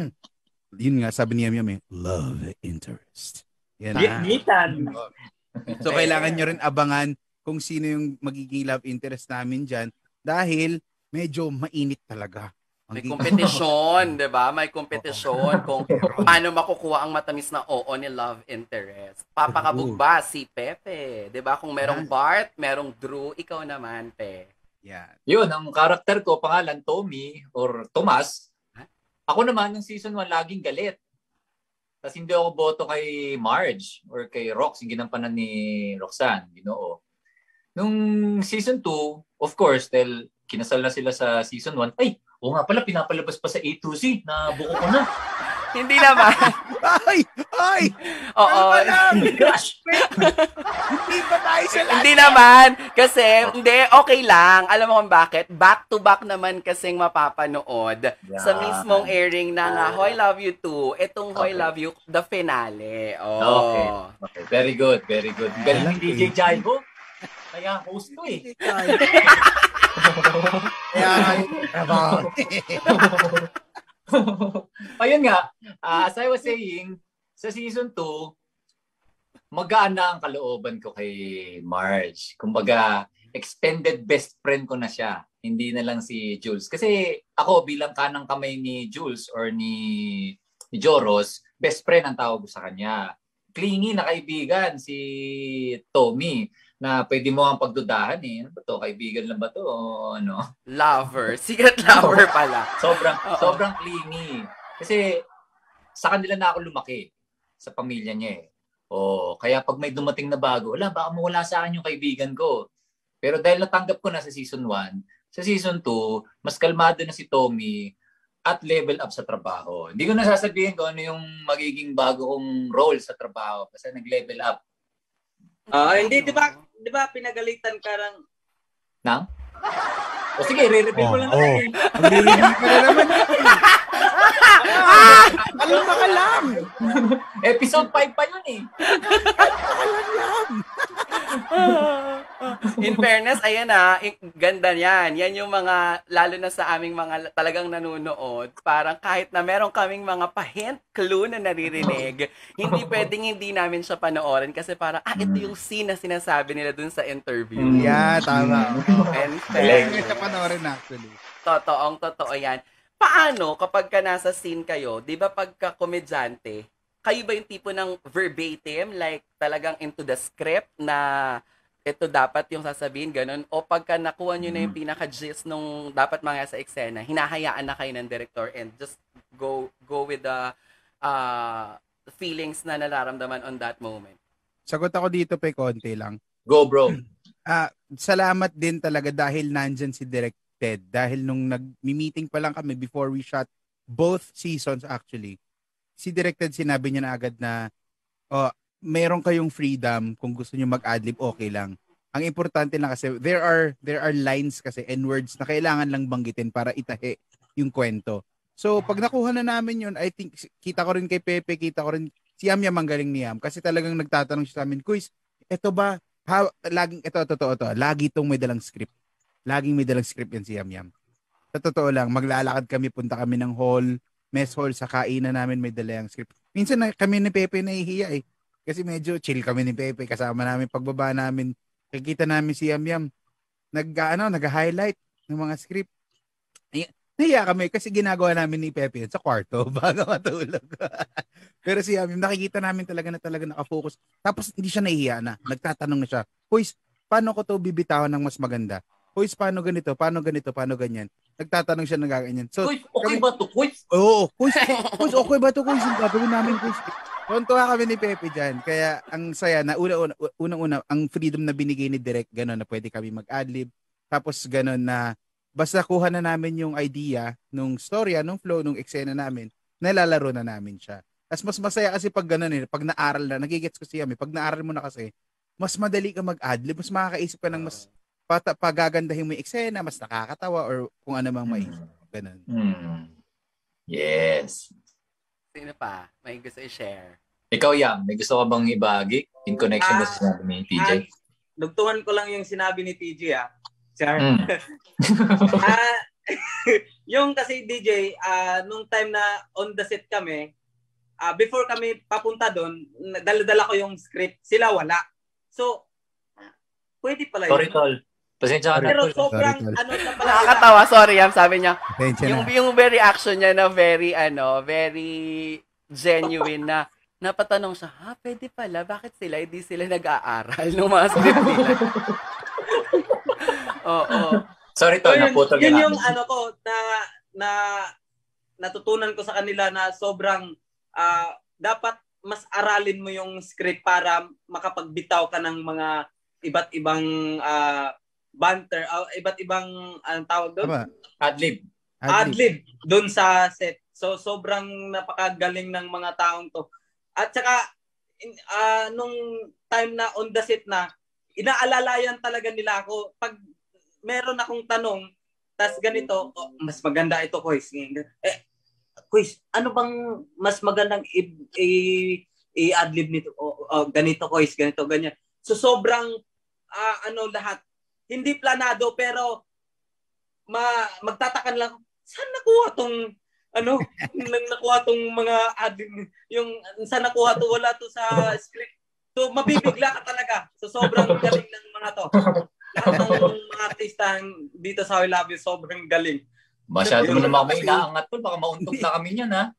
yun nga, sabi niya may love interest. Yan na. Gitan. So, kailangan nyo rin abangan kung sino yung magiging love interest namin dyan dahil medyo mainit talaga. May kompetisyon, di ba? May kompetisyon kung paano makukuha ang matamis na oo ni love interest. Papakabog ba si Pepe? Di ba? Kung merong Bart, merong Drew, ikaw naman, Pe. Yan. Yun, ang karakter ko, pangalan Tommy or Tomas. Ako naman, ng season one, laging galit. Tapos hindi ako boto kay Marge or kay Rox, yung ginampanan ni Roxanne, Ginoo. Nung season two, of course, dahil kinasal na sila sa season one, ay, oo nga pala, pinapalabas pa sa A to Z na buko ko na. Hindi naman. Ay! Ay! Oo. Crush! Hindi ba tayo sa lahat? Hindi naman. Kasi, hindi, okay lang. Alam mo kung bakit? Back to back naman kasing mapapanood Yeah. sa mismong airing ng uh, Hoy Love You two. Itong Hoy Okay. Love You, the finale. Oh. Okay. Okay. Very good, very good. Galing ni D J Jaibo. Kaya host ko eh. Kaya, Ayun nga, uh, as I was saying, sa season two, magaan na ang kalooban ko kay Marge. Kumbaga, extended best friend ko na siya. Hindi na lang si Jules. Kasi ako bilang kanang kamay ni Jules or ni, ni Joros, best friend ang tawag ko sa kanya. Clingy na kaibigan si Tommy na pwede mo ang pagdudahan eh. Ano ba to? Kaibigan lang ba to? O ano? Lover. Secret lover pala. Sobrang, Oo. sobrang clingy. Kasi sa kanila na ako lumaki. Sa pamilya niya eh. O, kaya pag may dumating na bago, wala, baka mawala sa akin yung kaibigan ko. Pero dahil natanggap ko na sa season one, sa season two, mas kalmado na si Tommy at level up sa trabaho. Hindi ko na sasabihin kung ano yung magiging bago kong role sa trabaho kasi nag-level up. Ah, hindi, di ba, di ba pinagalitan ka ng... Nang? O sige, re-reveal mo lang Oh, natin. Maglilibig ka na naman. Alam ka lang. Episode five pa yun eh. In fairness, ayan na, ganda niyan. Yan yung mga, lalo na sa aming mga talagang nanonood, parang kahit na meron kaming mga pa-hint clue na naririnig, hindi pwedeng hindi namin siya panoorin kasi parang, ah, ito yung scene na sinasabi nila dun sa interview. Yeah, tama. And Kailangan fair, sa panoorin actually. totoong totoo yan. Paano kapag ka nasa scene kayo, di ba pagka komedyante, kayo ba yung tipo ng verbatim, like talagang into the script na ito dapat yung sasabihin, ganun? O pagka nakuha nyo na yung pinaka-gist nung dapat mga sa eksena, hinahayaan na kayo ng director and just go go with the uh, feelings na nararamdaman on that moment? Sagot ako dito pe konti lang. Go bro. Ah, salamat din talaga dahil nandyan si Direct Ted. Dahil nung nag-meeting pa lang kami before we shot both seasons actually, si Direct Ted sinabi niya na agad na oh, meron kayong freedom kung gusto niyo mag-adlib, okay lang. Ang importante lang kasi there are there are lines kasi and words na kailangan lang banggitin para itahi yung kwento. So pag nakuha na namin yun, I think kita ko rin kay Pepe, kita ko rin si Yam Yam ang galing ni Yam kasi talagang nagtatanong siya sa amin, "Kuis, eto ba how, laging ito totoo to, lagi itong may dalang script." Laging may dalang script yan si Yam Yam. Sa totoo lang, maglalakad kami, punta kami ng hall, mess hall, sa kainan namin may dalang script. Minsan na, kami ni Pepe nahihiya eh. Kasi medyo chill kami ni Pepe, kasama namin pagbaba namin. Kikita namin si Yam Yam, nag, ano, nag-highlight ng mga script. Ay, nahiya kami kasi ginagawa namin ni Pepe yun sa kwarto bago matulog. Pero si Yam, nakikita namin talaga na talaga nakafocus. Tapos hindi siya nahihiya na. Nagtatanong na siya, Hoys, paano ko to bibitawan ng mas maganda? Hoys, paano ganito? Paano ganito? Paano ganyan? Nagtatanong siya ng gaganyan. So, Uy, okay kami, ba to? Uy, Oo, Hoys, Hoys, okay ba to? Hoys, yung gagawin namin, Hoys. Tuntua kami ni Pepe dyan. Kaya ang saya na una-una, unang-una, ang freedom na binigay ni Direk, gano'n na pwede kami mag-adlib. Tapos gano'n na basta kuha na namin yung idea nung storya, nung flow, nung eksena namin, nalalaro na namin siya. Tapos mas masaya kasi pag gano'n eh, pag naaral na, nagigets ko siya, pag naaral mo na kasi, mas madali ka mag-adlib, mas makakaisip ka ng mas pata, pagagandahin mo yung eksena, mas nakakatawa or kung ano mang maisip. Ganun. Hmm. Yes. Sino pa? May gusto i-share? Ikaw, Yam, may gusto ka bang ibahagi in connection mo Ah, sa sinabi ni T J? Ah, Dugtungan ko lang yung sinabi ni T J ah. Char. Mm. Ah, yung kasi D J, ah, nung time na on the set kami, ah, before kami papunta doon, dala-dala ko yung script. Sila wala. So, pwede pala Sorry, yun. tol. Pasensya ka na, Pero tol. sobrang Sorry, tol. ano na pala. Nakakatawa, sorry Yam, sabi niya. Attention Yung, na. yung very action niya na very, ano, very genuine na napatanong siya, ha, pwede pala, bakit sila, hindi sila nag-aaral ng mga script nila? Oo. Sorry, So, tol. yun, Naputol ka yun namin. yung ano ko na na natutunan ko sa kanila na sobrang ah, dapat mas aralin mo yung script para makapagbitaw ka ng mga iba't ibang ah, banter, ah, iba't ibang anong tawag doon? Tama. Adlib. Adlib. Adlib doon sa set. So sobrang napakagaling ng mga taong to. At saka in, ah, nung time na on the set na, inaalalayan talaga nila ako pag meron akong tanong, tas ganito, oh, mas maganda ito, Kois. Eh, Kois, ano bang mas magandang i- i- i-adlib nito? O, o, ganito, Kois, ganito, ganyan. So, sobrang, ah, ano, lahat. Hindi planado, pero ma magtatakan lang, saan nakuha tong, ano, nang nakuha tong mga adlib, yung, saan nakuha to, wala to sa script. So, mabibigla ka talaga. So, sobrang galing ng mga to. Lahat ng mga artista dito sa I Love You, sobrang galing. Masyado mo Yun. naman kami inaangat, tol. Baka mauntog na kami niyan, ha?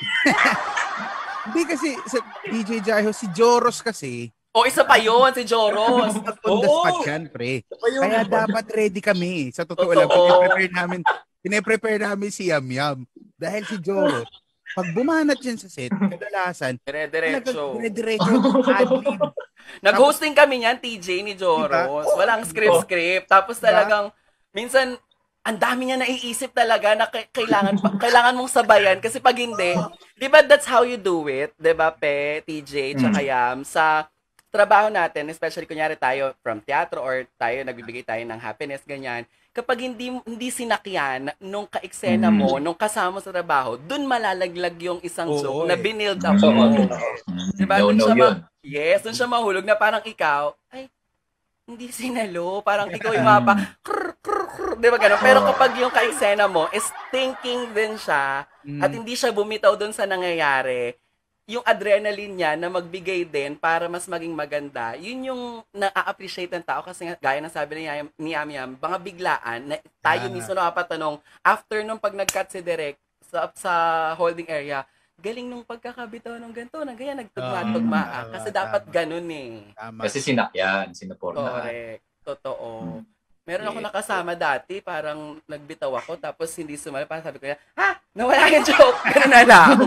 Hindi kasi sa D J Jaiho, si Joros kasi, O, isa pa yun, si Joros. on the Oo. spot yan, pre. Ayun. Kaya dapat ready kami. Sa totoo Totoo. lang, pine-prepare namin, pine-prepare namin si Yam Yam. Dahil si Joros, pag bumanat yan sa set, kadalasan, Dire-diretso. dire-diretso, adlib. Nag-hosting kami niyan, T J, ni Joros. Walang script-script. Tapos talagang, minsan, ang dami niya naiisip talaga na k- kailangan pa- kailangan mong sabayan. Kasi pag hindi, di ba that's how you do it? Di ba, Pe, T J, tsaka Yam, sa trabaho natin, especially kunyari tayo from teatro or tayo nagbibigay tayo ng happiness, ganyan. Kapag hindi hindi sinakyan nung ka-eksena mo, nung kasama sa trabaho, dun malalaglag yung isang Oo, joke eh. na binild up So, mo. mm, Diba? no, Dun no, siya yun. ma- yes, dun siya mahulog na parang ikaw, ay, hindi sinalo. Parang ikaw yung mapa, krr, krr, krr, di ba ganun? Pero kapag yung ka-eksena mo is thinking din siya at hindi siya bumitaw dun sa nangyayari, yung adrenaline niya na magbigay din para mas maging maganda, yun yung na-appreciate ng tao kasi nga, gaya ng sabi ni Yam, ni Yam Yam, mga biglaan, na tayo Ah. mismo napapatanong, after nung pag nag-cut si Direk sa, sa holding area, galing nung pagkakabitaw ng ganito, na ganyan, nagtugma-tugma Ah, ka. tama, Kasi dapat tama. ganun eh. Tama. Kasi sinakyan, sinupornahan. Correct. Totoo. Meron ako Yeah. nakasama dati, parang nagbitaw ako, tapos hindi sumali. Parang sabi ko niya, ha? Nawala yung joke. Ganun na lang.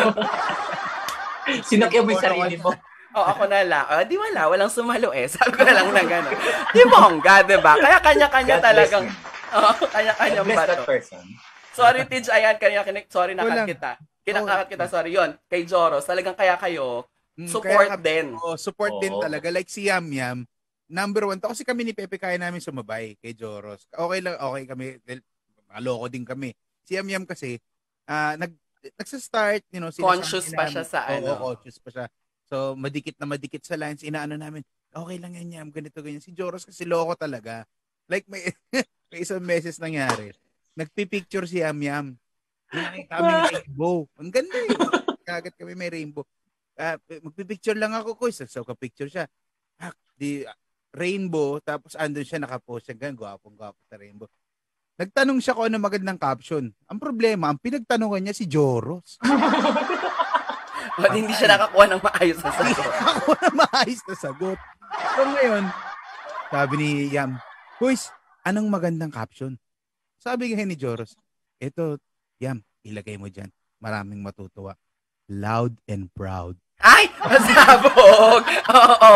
Sinakyan mo yung sarili mo. O, ako na lang. O, di wala. Walang sumalo eh. Sabi ko na lang na gano'n. Di bongga, di ba? Kaya kanya-kanya God bless talagang, me. oh, kanya-kanyang God bless that bato. person. Sorry, Tidj, ayan, kanina, kinik, sorry, nakat Walang- kita. Kinakakat kita, sorry. Yun, kay Joros, talagang kaya kayo, Mm, support kaya- din. Oh, support din Oo. talaga. Like si Yam Yam, number one to. Kasi kami ni Pepe kaya namin sumabay kay Joros. Okay lang, okay kami. Well, maloko din kami. Si Yam Yam kasi, ah nag, nagsa-start, you know, sinasabi Conscious pa namin- siya sa Oo, ano. conscious pa siya. So, madikit na madikit sa lines. Inaano namin, okay lang yan Yam, ganito, ganyan. Si Joros kasi loko talaga. Like, may, may isang message nangyari. Nagpipicture si Yam Yam. May kami rainbow. Ang ganda eh. Kagat kami may rainbow. Ah, magpipicture lang ako ko. So, ka-picture siya. Ah, di, rainbow, tapos andun siya nakapost siya. Ganun, gwapong-gwapo sa rainbow. Nagtanong siya kung ano magandang caption. Ang problema, ang pinagtanungan niya si Joros. At hindi siya nakakuha ng maayos na Hindi sagot. ako na maayos na sagot. So ngayon, sabi ni Yam, Boys, anong magandang caption? Sabi nga ni Joros, eto, Yam, ilagay mo dyan. Maraming matutuwa. Loud and proud. Ay! Masabog! Oo!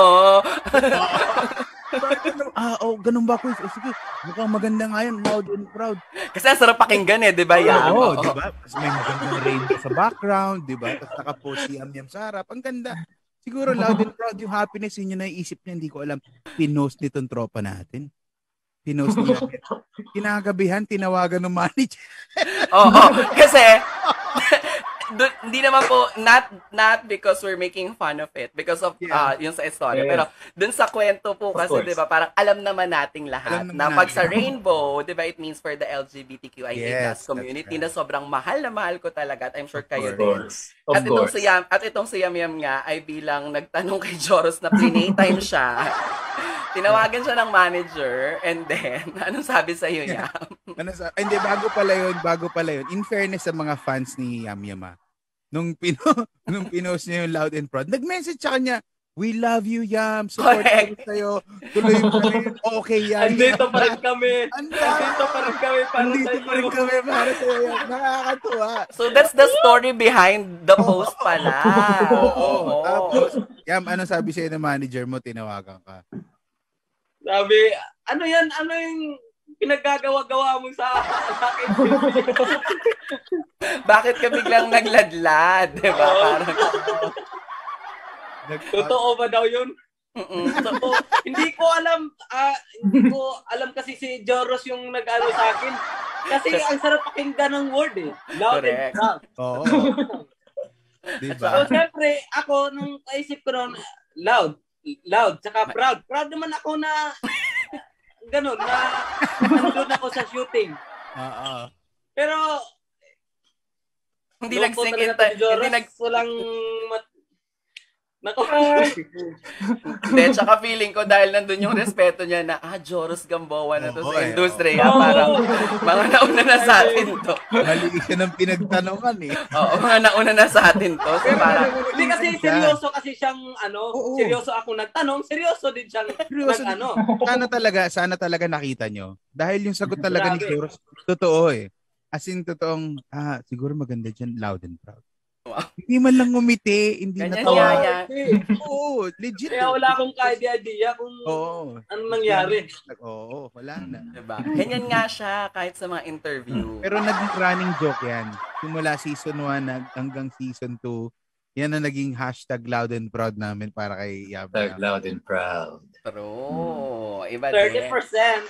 Ah, oh, ganun ba, Kuis? Oh, sige, mukhang maganda nga yan, loud and proud. Kasi ang sarap pakinggan eh, di ba yan? Oo, di ba? Tapos may magandang rainbow sa background, di ba? Tapos nakapost si Yam Yam sa harap. Ang ganda. Siguro loud and proud yung happiness yun yung naiisip niya, hindi ko alam. Pinost nitong tropa natin. Pinost niya. Kinagabihan, tinawagan ng manager. Oo, kasi dun, hindi naman po, not not because we're making fun of it, because of Yeah. uh, yung sa istorya. Yeah. Pero dun sa kwento po Of kasi, course. di ba, parang alam naman nating lahat Alam na naman pag natin. sa rainbow, di ba, it means for the L G B T Q I A Yes, plus community that's right. na sobrang mahal na mahal ko talaga at I'm sure kayo Of din. course. Of At itong, course. si Yam, at itong si Yam Yam nga ay bilang nagtanong kay Joros na play-time siya. Tinawagan siya ng manager and then, anong sabi sa iyo, Yam? Ano sa, ay, hindi, bago pala yun, bago pala yun. In fairness sa mga fans ni Yam Yam, ah, nung, pino, nung pinost niya yung loud and proud, nag-message sa kanya, we love you, Yam. Support Correct. kami sa'yo. Tuloy mo na rin. Okay, yan. Andito pa rin kami. Anda. Andito pa rin kami para sa Andito pa rin iyo. kami para sa'yo. Yan. Nakakatuwa. So that's the story behind the post pala. Oo. Oo. Tapos, Yam, ano sabi sa'yo ng manager mo? Tinawagan ka. Sabi, ano yan? Ano yung pinaggagawa-gawa mo sa sa akin? Bakit ka biglang nagladlad? Diba? Parang, Nag- Totoo ba daw yun? mm-mm. So, So, hindi ko alam, ah, hindi ko alam kasi si Joros yung nag-ano sa akin. Kasi ang sarap pakinggan ng word eh. Loud Correct. and proud. Oo. Diba? So, siyempre, ako, nung naisip ko noon, loud, loud, tsaka proud. Proud naman ako na, ganun, na nandun ako sa shooting. Oo. Pero, hindi doon po nag-sink talaga in tayo, time. Joros, Hindi nag... walang mat... Nako. Hindi, tsaka feeling ko dahil nandun yung respeto niya na, ah, Joros Gamboa na to Oo, sa eh, industriya. oo. Parang, mga nauna na sa atin to. Mali siya ng pinagtanungan eh. Oo, mga nauna na sa atin to. So, parang, Hindi kasi seryoso kasi siyang, ano, Oo. seryoso ako nagtanong, seryoso din siyang Seryoso nag, ano. Sana talaga, sana talaga nakita nyo. Dahil yung sagot talaga ni Grabe. Joros, totoo eh. As in, totoong, ah, siguro maganda dyan, loud and proud. Wow. Hindi man lang ngumiti, hindi Ganyan natawa. nga yan. Oo, legit. Kaya wala akong ka-idea kung Oo. anong nangyari. Oo, wala na. Diba? Ganyan nga siya kahit sa mga interview. Pero naging running joke yan. Simula season one nag- hanggang season two, yan ang naging hashtag loud and proud namin para kay Yam Tag Yam. loud and proud. True. Iba thirty din. percent.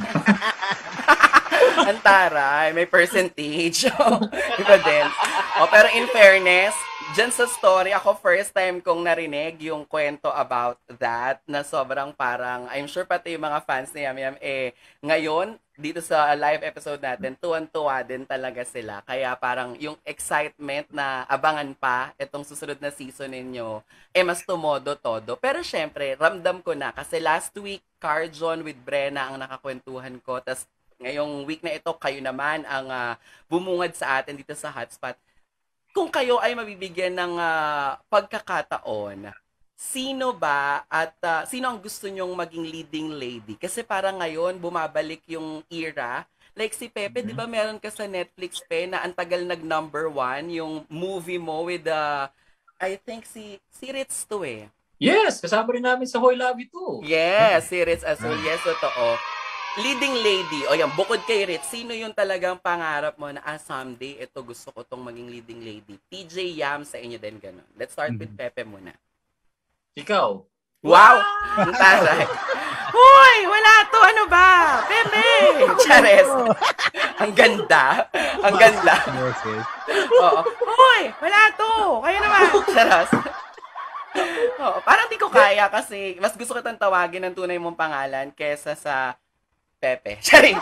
Ang taray, may percentage. Iba din. O, pero in fairness, dyan sa story, ako first time kong narinig yung kwento about that na sobrang parang, I'm sure pati yung mga fans ni Yam Yam, eh, ngayon, dito sa live episode natin, tuwan-tuwa din talaga sila. Kaya parang yung excitement na abangan pa itong susunod na season ninyo, eh mas tumodo-todo. Pero syempre, ramdam ko na kasi last week, Carjon with Brenna ang nakakwentuhan ko. Tas ngayong week na ito, kayo naman ang ah, bumungad sa atin dito sa Hotspot. Kung kayo ay mabibigyan ng ah, pagkakataon, sino ba at ah, sino ang gusto nyong maging leading lady? Kasi parang ngayon, bumabalik yung era. Like si Pepe, di ba meron ka sa Netflix, Pe, na ang tagal nag number one, yung movie mo with the, I think si, si Ritz to eh. Yes, kasama rin namin sa Hoy Love You. Yes, si Ritz Azul. Yes, totoo. Leading lady, o yan, bukod kay Ritz, sino yung talagang pangarap mo na, ah, someday, ito gusto ko tong maging leading lady? T J Yam sa inyo din, ganun. Let's start with Pepe muna. Ikaw. Wow! Ang taray. Hoy! Wala to! Ano ba? Pepe! Chares! Ang ganda. Ang ganda. Yes, yes. Oo. Hoy! Wala to! Kayo naman! Charas. Oo. Parang di ko kaya kasi mas gusto kitang tawagin ng tunay mong pangalan kesa sa Pepe. Charing!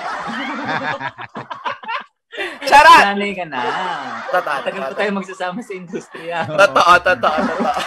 Charat! Sanay ka na. Totoo, Tagal pa totoo. tayo magsasama sa industriya. Totoo, totoo, totoo.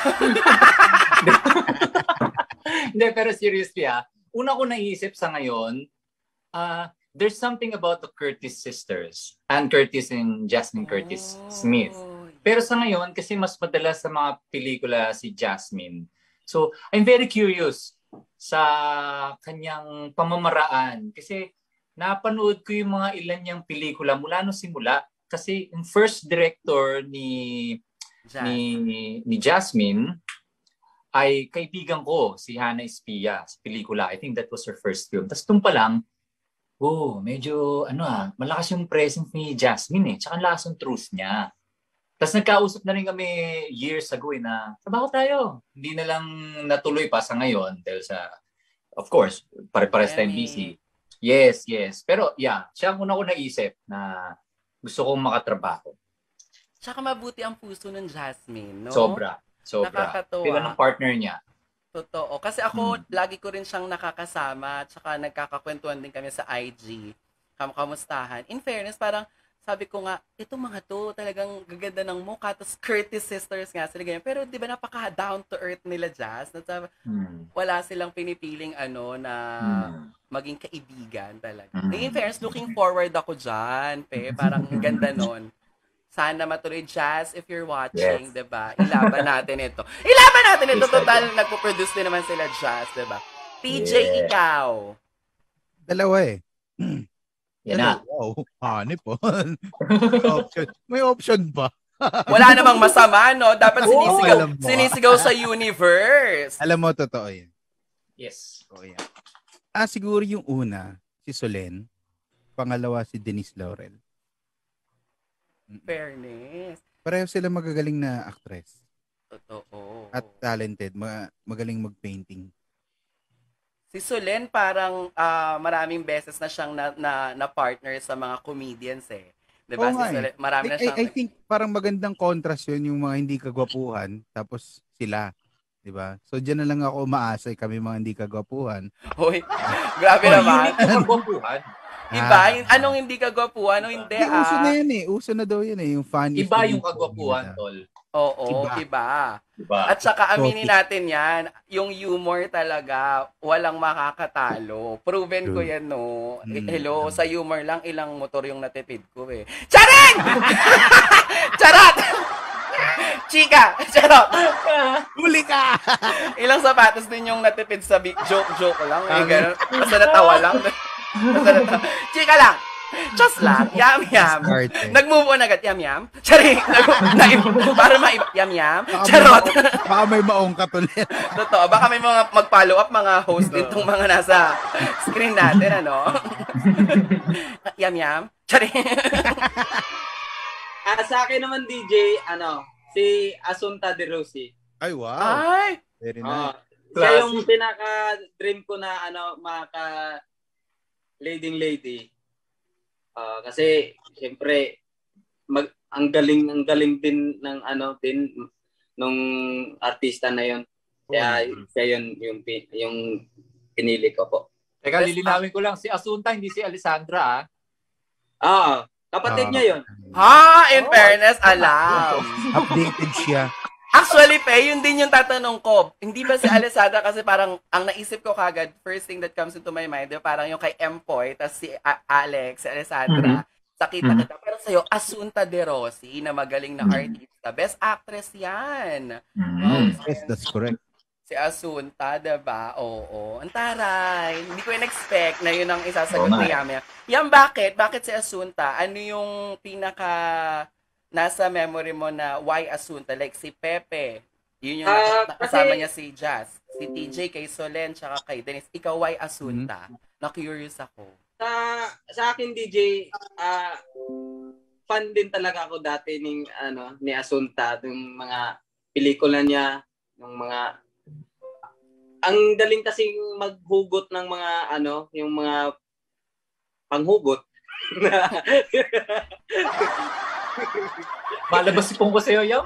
Hindi, pero seriously ah, una ko naisip sa ngayon, ah, there's something about the Curtis sisters, Ann Curtis and Jasmine Curtis Smith. Pero sa ngayon, kasi mas madalas sa mga pelikula si Jasmine. So, I'm very curious sa kanyang pamamaraan. Kasi napanood ko yung mga ilan niyang pelikula mula no simula. Kasi yung first director ni, ni, ni Jasmine ay kaibigan ko, si Hannah Espia, sa pelikula. I think that was her first film. Tapos tung pa lang, oh, medyo, ano ah, malakas yung presence ni Jasmine eh. Tsaka lakas yung truth niya. Tapos nagkausap na rin kami years ago eh, na trabaho tayo. Hindi na lang natuloy pa sa ngayon dahil sa, of course, pare-pares tayong busy. Yes, yes. Pero yeah, siya ang una ko naisip na gusto kong makatrabaho. Tsaka mabuti ang puso ng Jasmine, no? Sobra, sobra. Nakakatuwa. Sila ng partner niya. Totoo. Kasi ako, Hmm. lagi ko rin siyang nakakasama, tsaka nagkakakwentuhan din kami sa I G. Kam kamustahan. In fairness, parang sabi ko nga, itong mga to, talagang gaganda ng mukha. Tapos Curtis sisters nga sila ganyan. Pero di ba napaka down to earth nila, Jazz? Na, sabi, Hmm. wala silang pinipiling ano na Hmm. maging kaibigan talaga. Hmm. In fairness, looking forward ako dyan, pe. Parang ang ganda nun. Sana matuloy, Jazz, if you're watching, Yes. diba? Ilaban natin ito. Ilaban natin ito. Total, nagpo-produce din naman sila, Jazz, diba? P J, Yeah. ikaw. Dalawa eh. Yan na. Wow, hanip po. Option. May option ba? Wala namang masama, no? Dapat Oo, sinisigaw, alam mo. sinisigaw sa universe. Alam mo, totoo yan. Yes. Oh, yan. Ah, siguro yung una, si Solen. Pangalawa, si Denise Laurel. Fairness. Pareho sila magagaling na actress. Totoo. At talented. Ma- magaling mag-painting. Si Solen parang ah, maraming beses na siyang na, na, na partner sa mga comedians eh. 'Di ba? Oo Si nga eh. Solen, marami na I, siyang I think parang magandang contrast yun yung mga hindi kagwapuhan tapos sila. 'Di ba? So diyan na lang ako umaasa kami mga hindi kagwapuhan. Hoy, grabe Oh, naman. unique na pagwapuhan. Iba, Ah. yung, anong hindi kagwapuhan, ano hindi Hindi, uso na ah. yan eh. Uso na daw yan eh. Yung funny. Iba yung kagwapuhan, tol. Oo, Iba. iba. Diba? At saka aminin Topic. natin yan, yung humor talaga, walang makakatalo. Proven ko True. yan, no? Eh, Mm. hello, sa humor lang, ilang motor yung natipid ko eh. Charing! Charot! Chika! Charot! Huli ka! Ilang sapatos din yung natipid sa bi- joke-joke lang. Eh, ganun. Basta natawa lang. Basta natawa. Chika lang! Just lang. Yam, yam. Smart eh. Nag-move on agad. Yam, yam. Charing! Nag- na- para maiba. Yam, yam. Baka may Charot! maong- Baka may maong katulit. Totoo. Baka may mga mag-follow up mga host ditong mga nasa screen natin, ano? Yam, yam. Charing! Ah, sa akin naman, D J, ano, si Asunta De Rossi. Ay, wow. Ay! Very Oh, nice. siya yung pinaka-dream ko na, ano, maka leading lady. Ah, kasi, siyempre, mag, ang galing, ang galing din ng, ano, din, nung artista na yun. Kaya, siya yun, yung, pi- yung pinili ko po. Teka, lilinawin ko lang. Si Asunta, hindi si Alessandra, ah. Ah, kapatid Ah. niya yun. Ha! In Oh, fairness, alam. Updated siya. Actually, pe, yun din yung tatanong ko. Hindi ba si Alessandra kasi parang ang naisip ko kagad, first thing that comes into my mind, diba, parang yung kay Empoy, tas si A- Alex, si Alessandra, sakita Mhm. kita. Pero sa'yo, Asunta De Rossi, na magaling na Mhm. artista. Best actress yan. Mm. Yes, that's correct. Si Asunta, diba? Oo. Ang taray. Hindi ko in-expect na yun ang isasagot Oo nga ni eh. Yamia. Yan, bakit? Bakit si Asunta? Ano yung pinaka nasa memory mo na why Asunta? Like si Pepe. Yun yung Ah, naka- nakasama kasi- niya si Jazz. Si T J kay Solen, tsaka kay Dennis. Ikaw, why Asunta? Na-curious ako. Sa, sa akin, D J, ah, fan din talaga ako dati ng, ano, ni Asunta, yung mga pelikula niya, yung mga ang galing kasing maghugot ng mga ano, yung mga panghugot. Malabas si Pongko sa'yo, Yam?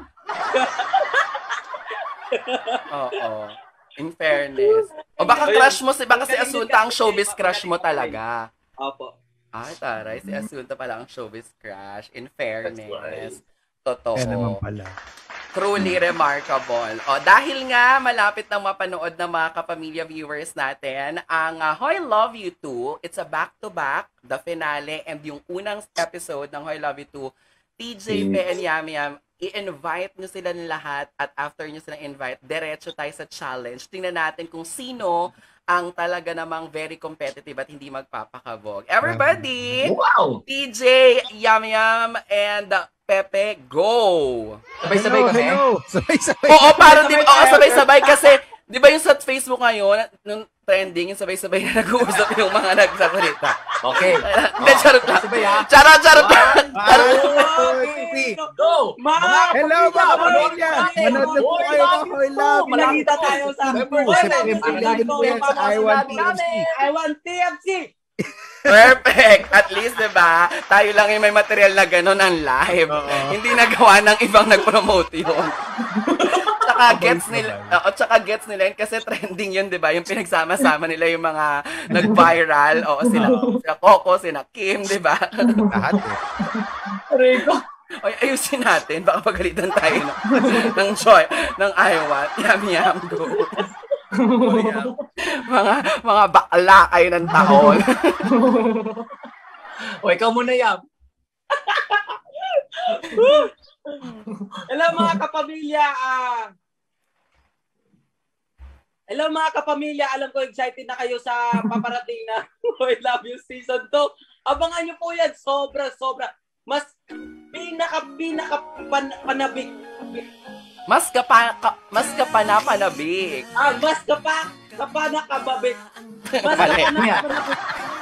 Oo. In fairness. O baka crush mo si, baka si Asunta ang showbiz crush mo talaga. Opo. Ay, taray. Si Asunta pala ang showbiz crush. In That's fairness. Totoo. Kaya naman pala. Truly remarkable. O, dahil nga malapit nang mapanood ng mga kapamilya viewers natin, ang uh, Hoy Love You two, it's a back-to-back, the finale, and yung unang episode ng Hoy Love You two, T J, Pe, and Yam Yam, i-invite nyo sila ng lahat at after nyo silang invite, diretso tayo sa challenge. Tingnan natin kung sino ang talaga namang very competitive at hindi magpapakabog. Everybody! Wow! T J, Yam Yam, and uh, Pepe, go! Sabay-sabay kami. Hello, sabay-sabay. Oo, parang di, oo, sabay-sabay kasi, di ba yung sa Facebook ngayon, nung trending, yung sabay-sabay na nag-uusap yung mga nagsasalita. Okay. Hindi, charot lang. Sabay ha. Charot, charot lang. Charot. Okay. Go! Ma! Hello mga pamilya! Manood na po kayo ng Hoy Love You. Malakita tayo sa September eleven po yan sa I one T F C. I want T F C! Perfect. At least, di ba, tayo lang yung may material na gano'n ang live. Hindi nagawa ng ibang nag-promote yun. Tsaka gets nila, o tsaka gets nila yun kasi trending yun, di ba? Yung pinagsama-sama nila yung mga nag-viral. O, sila, sila Coco, sila Kim, di ba? Lahat eh. Rico! Ay, ayusin natin. Baka pagalitan tayo ng, ng joy, ng Iowa. Yam, yam, go. mga mga bakla kayo ng taon. O, ikaw muna, Yam. Hello mga kapamilya. ah Hello mga kapamilya. Alam ko excited na kayo sa paparating na I Love You Season two. Abangan nyo po yan. Sobra, sobra. Mas pinaka, pinaka pan, panabik. Mas kapa, ka, mas kapanapanabik. Ah, mas kapa, kapanakababik. Mas Mali. kapanapanabik.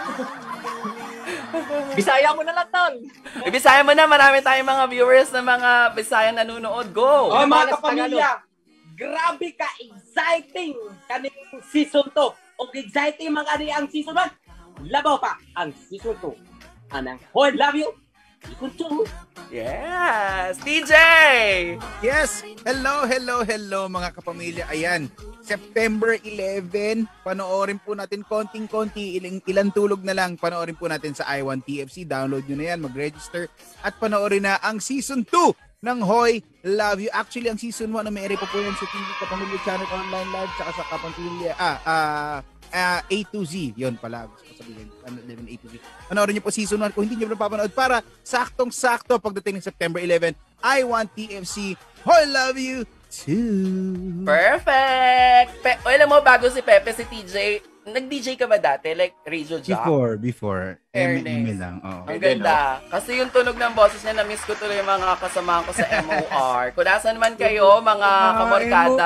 Bisaya mo na lang, tol. Ibisaya mo na, marami tayong mga viewers na mga Bisaya nanonood. Go! Oh, mga Malas kapamilya. Grabe ka exciting kaning season two. O exciting mga kani ang season one. Labaw pa ang season two. Anang Hoy Love You season two. Yes! T J! Yes! Hello, hello, hello mga kapamilya. Ayan, September eleven, panoorin po natin konting-konti, ilang, ilang tulog na lang, panoorin po natin sa I one T F C. Download nyo na yan, mag-register at panoorin na ang season two ng Hoy Love You. Actually, ang season one, na may ere po po yan sa T V Kapamilya Channel Online Live, tsaka sa Kapamilya, ah, ah, uh, A to Z. Yun pala. Gusto ko sabihin. Ano, A to Z. Panoorin niyo po season one kung hindi niyo napapanood para saktong-sakto pagdating ng September eleven. I want T F C. Hoy Love You too. Perfect! Pe- o, alam mo, bago si Pepe, si T J, nag-D J ka ba dati? Like, radio job? Before, before. Fairness. M M lang. Oo. Ang ganda. Kasi yung tunog ng boses niya, na-miss ko tuloy yung mga kasamahan ko sa M O R. Kung nasan man kayo, mga kamorkada.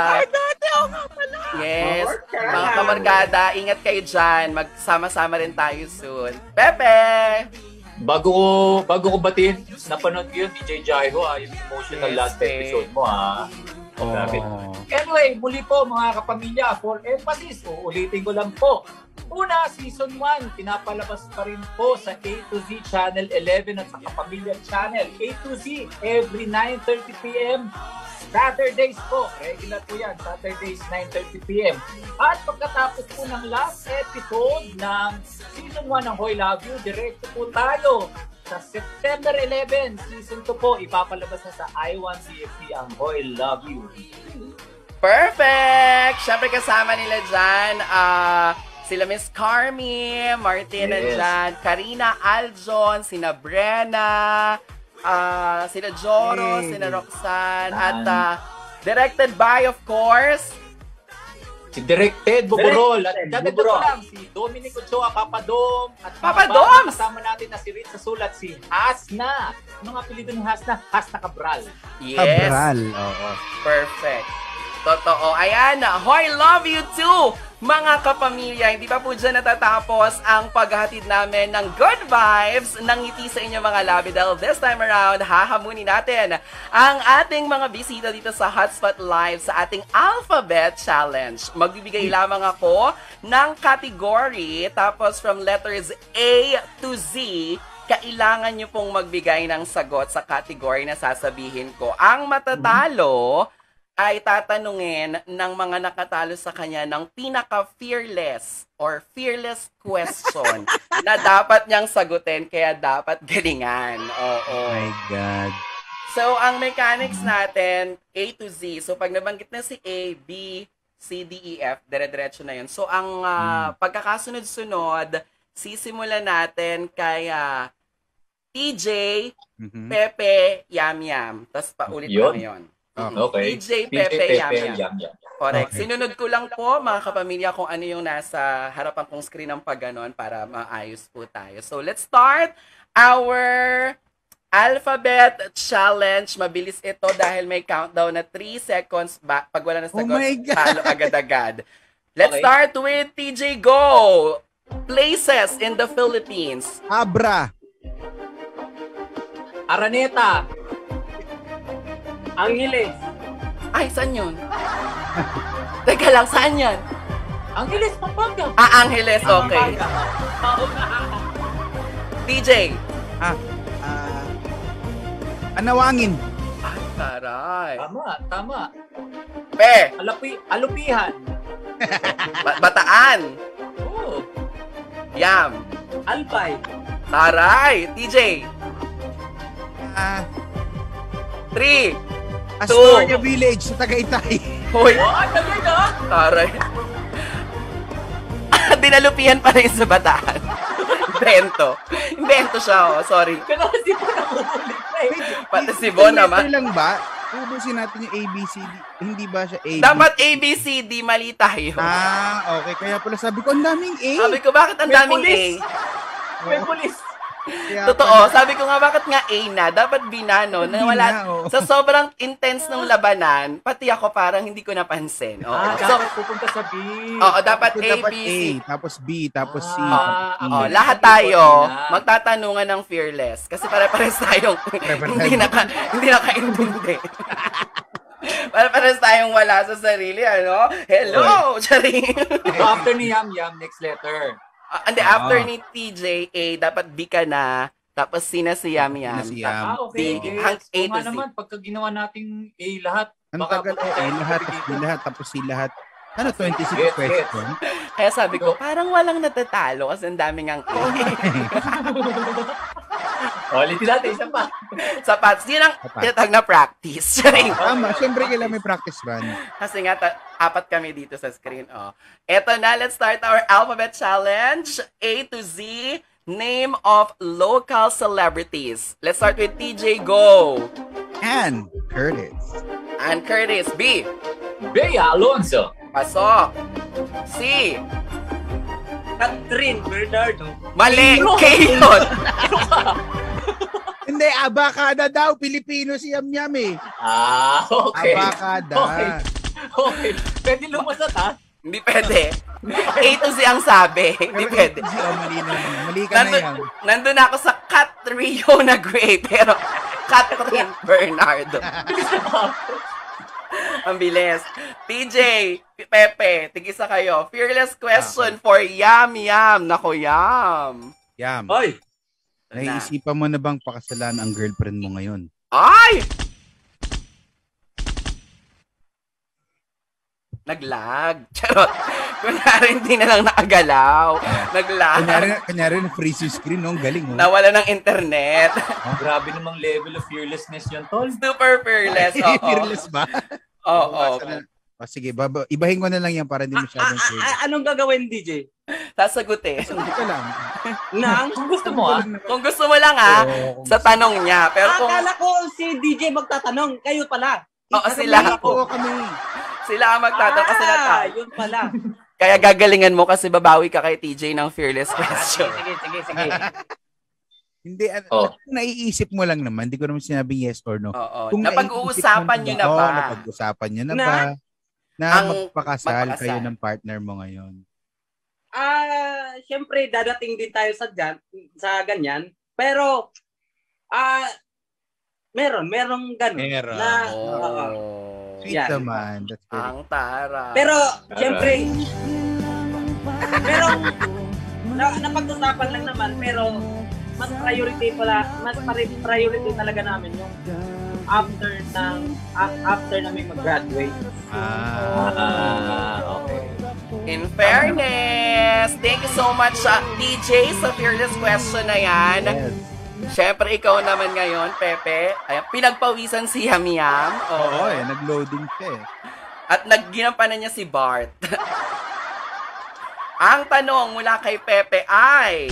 Yes, mga kamorkada, ingat kayo dyan. Magsama-sama rin tayo soon. Pepe! Bago ko, bago ko batiin, napanood ko yun, D J Jaiho, ah, yung emotional Yes, last eh. episode mo, ah. Oh. Grabe. Anyway, muli po mga kapamilya, for emphasis, uulitin ko lang po. Una, season one, pinapalabas pa rin po sa A to Z Channel eleven at sa Kapamilya Channel. A to Z, every nine thirty p.m. Saturdays po, regular po yan, Saturdays nine thirty p.m. At pagkatapos po ng last episode ng season one ng Hoy Love You, diretso po tayo sa September eleven, season two po, ipapalabas na sa I one T F C ang Hoy Love You. Perfect! Siyempre kasama nila dyan, ah, sila Miss Carmi, Martin Yes. nandyan, Karina Aljon, sina Brenna, ah, sila Joro, Hey. sina Roxanne, at ah, directed by, of course, Si Directed Boborol at Directed dagdag ko Boborol. lang si Dominic Ochoa, Papa Dom at mga Papa bata, Doms! kasama natin na si Ritza Sulat, si Hasna. Mga apelido ni Hasna, Hasna Cabral. yes, Cabral. Oo. perfect. Totoo. Ayan, Hoy Love You too! Mga kapamilya, hindi pa po dyan natatapos ang paghahatid namin ng good vibes ng ngiti sa inyo mga labi dahil this time around, hahamunin natin ang ating mga bisita dito sa Hotspot Live sa ating Alphabet Challenge. Magbibigay lamang ako ng category, tapos from letters A to Z, kailangan nyo pong magbigay ng sagot sa category na sasabihin ko. Ang matatalo ay tatanungin ng mga nakatalo sa kanya ng pinaka-fearless or fearless question na dapat niyang sagutin, kaya dapat galingan. Oo. My God. So, ang mechanics natin, A to Z. So, pag nabanggit na si A, B, C, D, E, F, dire-diretso na yun. So, ang uh, pagkakasunod-sunod, sisimulan natin kay uh, T J, Mhm. Pepe, Yam Yam. Tapos paulit Yun. lang yun. Okay. Okay. T J, Pepe, Yam Yam. Yam Yam. Correct. Okay. Sinunod ko lang po, mga kapamilya, kung ano yung nasa harapan kong screen ng pagganon para maayos po tayo. So, let's start our alphabet challenge. Mabilis ito dahil may countdown na three seconds ba- pag wala na Oh sagot, my God. talo agad-agad. Let's Okay. start with T J. Go! Places in the Philippines. Abra. Araneta. Angeles. Ay, saan yun? Teka lang, saan yan? Angeles, Pampanga. Ah, Angeles, okay. Oo nga. T J. Ah, ah, Anawangin. Ay, taray. Tama, tama. Pe, Alupi, alupihan. ba- Bataan. Oo. Yam. Albay. Taray. T J. Ah, Three. Astoria Village sa Tagaytay. Hoy, Oh, ang dali na. taray. Dinalupihan pa rin sa Bataan. Invento. Invento siya, oh. Sorry. Kasi po nakukulit na eh. Pati si Bon naman. Letter lang ba? Ubusin natin yung A, B, C, D. Hindi ba siya A, B? Dapat A, B, C, D. Mali tayo. Ah, okay. Kaya pala sabi ko, ang daming A. Sabi ko, bakit ang May daming A? pulis. May pulis. Kaya Totoo. pala- Sabi ko nga, bakit nga A na? Dapat B na, no? Na B wala, na, oh. sa sobrang intense ng labanan, pati ako parang hindi ko napansin. Oo. Ah, So, dapat pupunta sa B. oo, dapat So, A, dapat B, A, C. tapos B, tapos C. Ah, tapos ako- E. Oh, Okay. lahat Sabi ko, tayo Tina. magtatanungan ng fearless kasi pare-pares tayong hindi naka hindi nakaintindi. Pare-pares tayong wala sa sarili, ano? Hello, charing. After ni Yam Yam, next letter. Ah, Hindi, after Ah. ni T J A, dapat B ka na, tapos C na si Yam Yam. C na si Yam. Ah, okay. B, okay. hang A Oo to nga Z. naman, pagka ginawa nating A lahat, Ang baka tagal pupunta eh, tayo lahat, dito. tapos B lahat, tapos C lahat. Ano, twenty-six Yes, yes. question? Kaya sabi ko, parang walang natatalo kasi ang daming ang A. Oh, ulitin natin, isa pa. Sapat, yun ang Sapat. tinatag na practice. Charing. Tama, syempre kailangan may practice run. Kasi nga, ta- apat kami dito sa screen. Oh. Eto na, let's start our alphabet challenge. A to Z, name of local celebrities. Let's start with T J. Go. And Curtis. And Curtis. B. Bea Alonso. Pasok. C. Catherine Bernardo. Mali. No. K yun. Hindi, abakada daw. Pilipino si Yam Yam eh. Ah, okay. Abakada. Okay. Okay. Pwede lumusot, ha? Hindi pwede. A to Z ang sabi. Hindi pwede. Si oh, mali na. Mali ka na Nandun, yan. nandun ako sa Catriona Gray, pero Catherine Bernardo. Ang bilis. T J, Pepe, tigisa kayo. Fearless question for Yam Yam. Nako, Yam. Yam. Hoy. Naiisipan mo na bang pakasalan ang girlfriend mo ngayon? Ay! Naglag. Charot. Kunyari, hindi na lang nakagalaw. Naglag. Kanyari, kanyari na freeze yung screen, no? Ang galing, oh. Nawala ng internet. Grabe namang level of fearlessness yun, tol. Super fearless. Oo. Fearless ba? Oo. O, sige, baba, ibahin ko na lang yan para hindi Ah, masyadong ah, fearless. ah, anong gagawin, D J? Sasagutin. Sabi ko lang. Nang? Kung gusto mo, ah. Kung gusto mo lang, ah, Oo, kung sa tanong niya. Pero kung Akala ko si D J magtatanong. Kayo pala. Oo, Kasi sila. mali Oo, ko. kami. sila ang magtatanong kasi Ah, nata. yun pala. Kaya gagalingan mo kasi babawi ka kay T J ng fearless question. Sige, sige, sige. Hindi, ano, Oh. naiisip mo lang naman. Hindi ko naman sinabing yes or no. Oo. Kung Napag-uusapan naiisip nyo mo na Oo, ba? napag-usapan nyo na, Na? ba? Na Ang magpakasal magpakasal. kayo ng partner mo ngayon. Ah, syempre dadating din tayo sa dyan, sa ganyan. Pero ah meron, merong ganun. Meron. Na, Oh. oo. Sweet Yan. naman. That's very Ang tara. Pero syempre pero na, napag-usapan lang naman pero mas priority pala, mas pari- priority talaga namin yung after ng a- after namin mag-graduate. Ah. Ah, okay. In fairness, thank you so much sa T J sa fearless question na yan. Yes. Siyempre, ikaw naman ngayon, Pepe. Ayan, pinagpawisan si Yam Yam. Oo, eh, nag-loading siya eh. At nagginampanan niya si Bart. Ang tanong mula kay Pepe ay...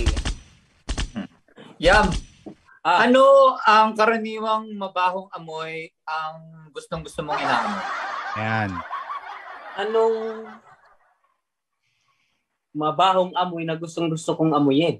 Yam, Ah, ano ang karaniwang mabahong amoy ang gustong-gusto mong inaamoy? Ayan. anong mabahong amoy na gustong gusto kong amuyin?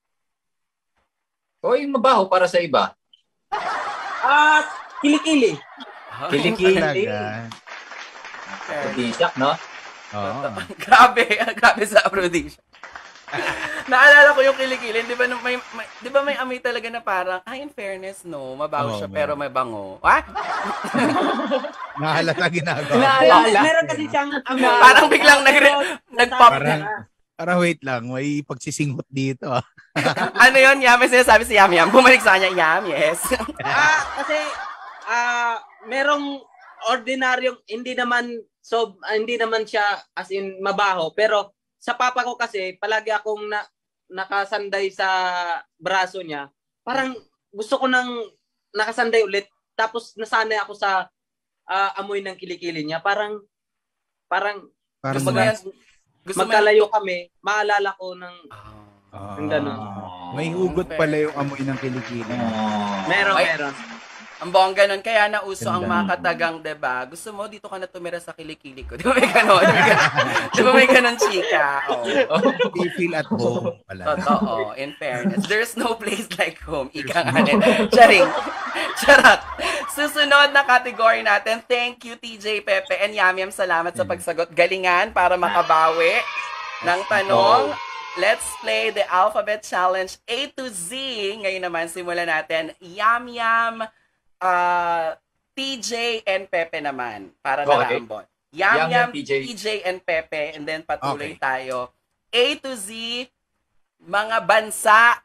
O yung mabaho para sa iba? Ah, kilikili. Kilikili. Talaga. Aphrodisiac, no? Oo. Grabe, grabe sa aphrodisiac. Naalala ko yung kilikilin, di ba may, may di ba may amoy talaga na parang, ay in fairness no, mabaho Oo, siya meron. pero may bango. Ah? Nahalata ginagawa. Naalala. Meron kasi siyang amoy. Parang biglang nagre- nag-pop. Parang, parang wait lang, may pagsisinghot dito. ah. Ano yun, Yam? May sinasabi si Yam Yam. Bumalik sa kanya, Yam, yes. Ah, kasi ah merong ordinaryong hindi naman so ah, hindi naman siya as in mabaho, pero sa papa ko kasi palagi akong na, nakasanday sa braso niya. Parang gusto ko nang nakasanday ulit, tapos nasanay ako sa ah, amoy ng kilikili niya. Parang parang Parang Gusto mo yan? Gusto mo magkalayo kami, maalala ko ng Ah, Ang ganun. may hugot pala yung amoy ng kilikili. Oh. meron Ay. meron. Ang bongga nun, kaya nauso ang Ganda. mga katagang, diba? Gusto mo, dito ka na tumira sa kilikili ko. Di ba may ganon? Di ba may ganon, di ba may ganon, chika? Oh. They feel at home pala. Totoo, in fairness. There's no place like home. Ika nga rin. Charing. Charot. Susunod na category natin. Thank you, T J, Pepe, and Yam Yam. Salamat sa pagsagot. Galingan para makabawi ng tanong. Let's play the Alphabet Challenge A to Z. Ngayon naman, simulan natin. Yam Yam, uh, T J, and Pepe naman. Para Okay. nalambot. Yam Yam Yam, Yam, T J. T J, and Pepe. And then patuloy Okay. tayo. A to Z, mga bansa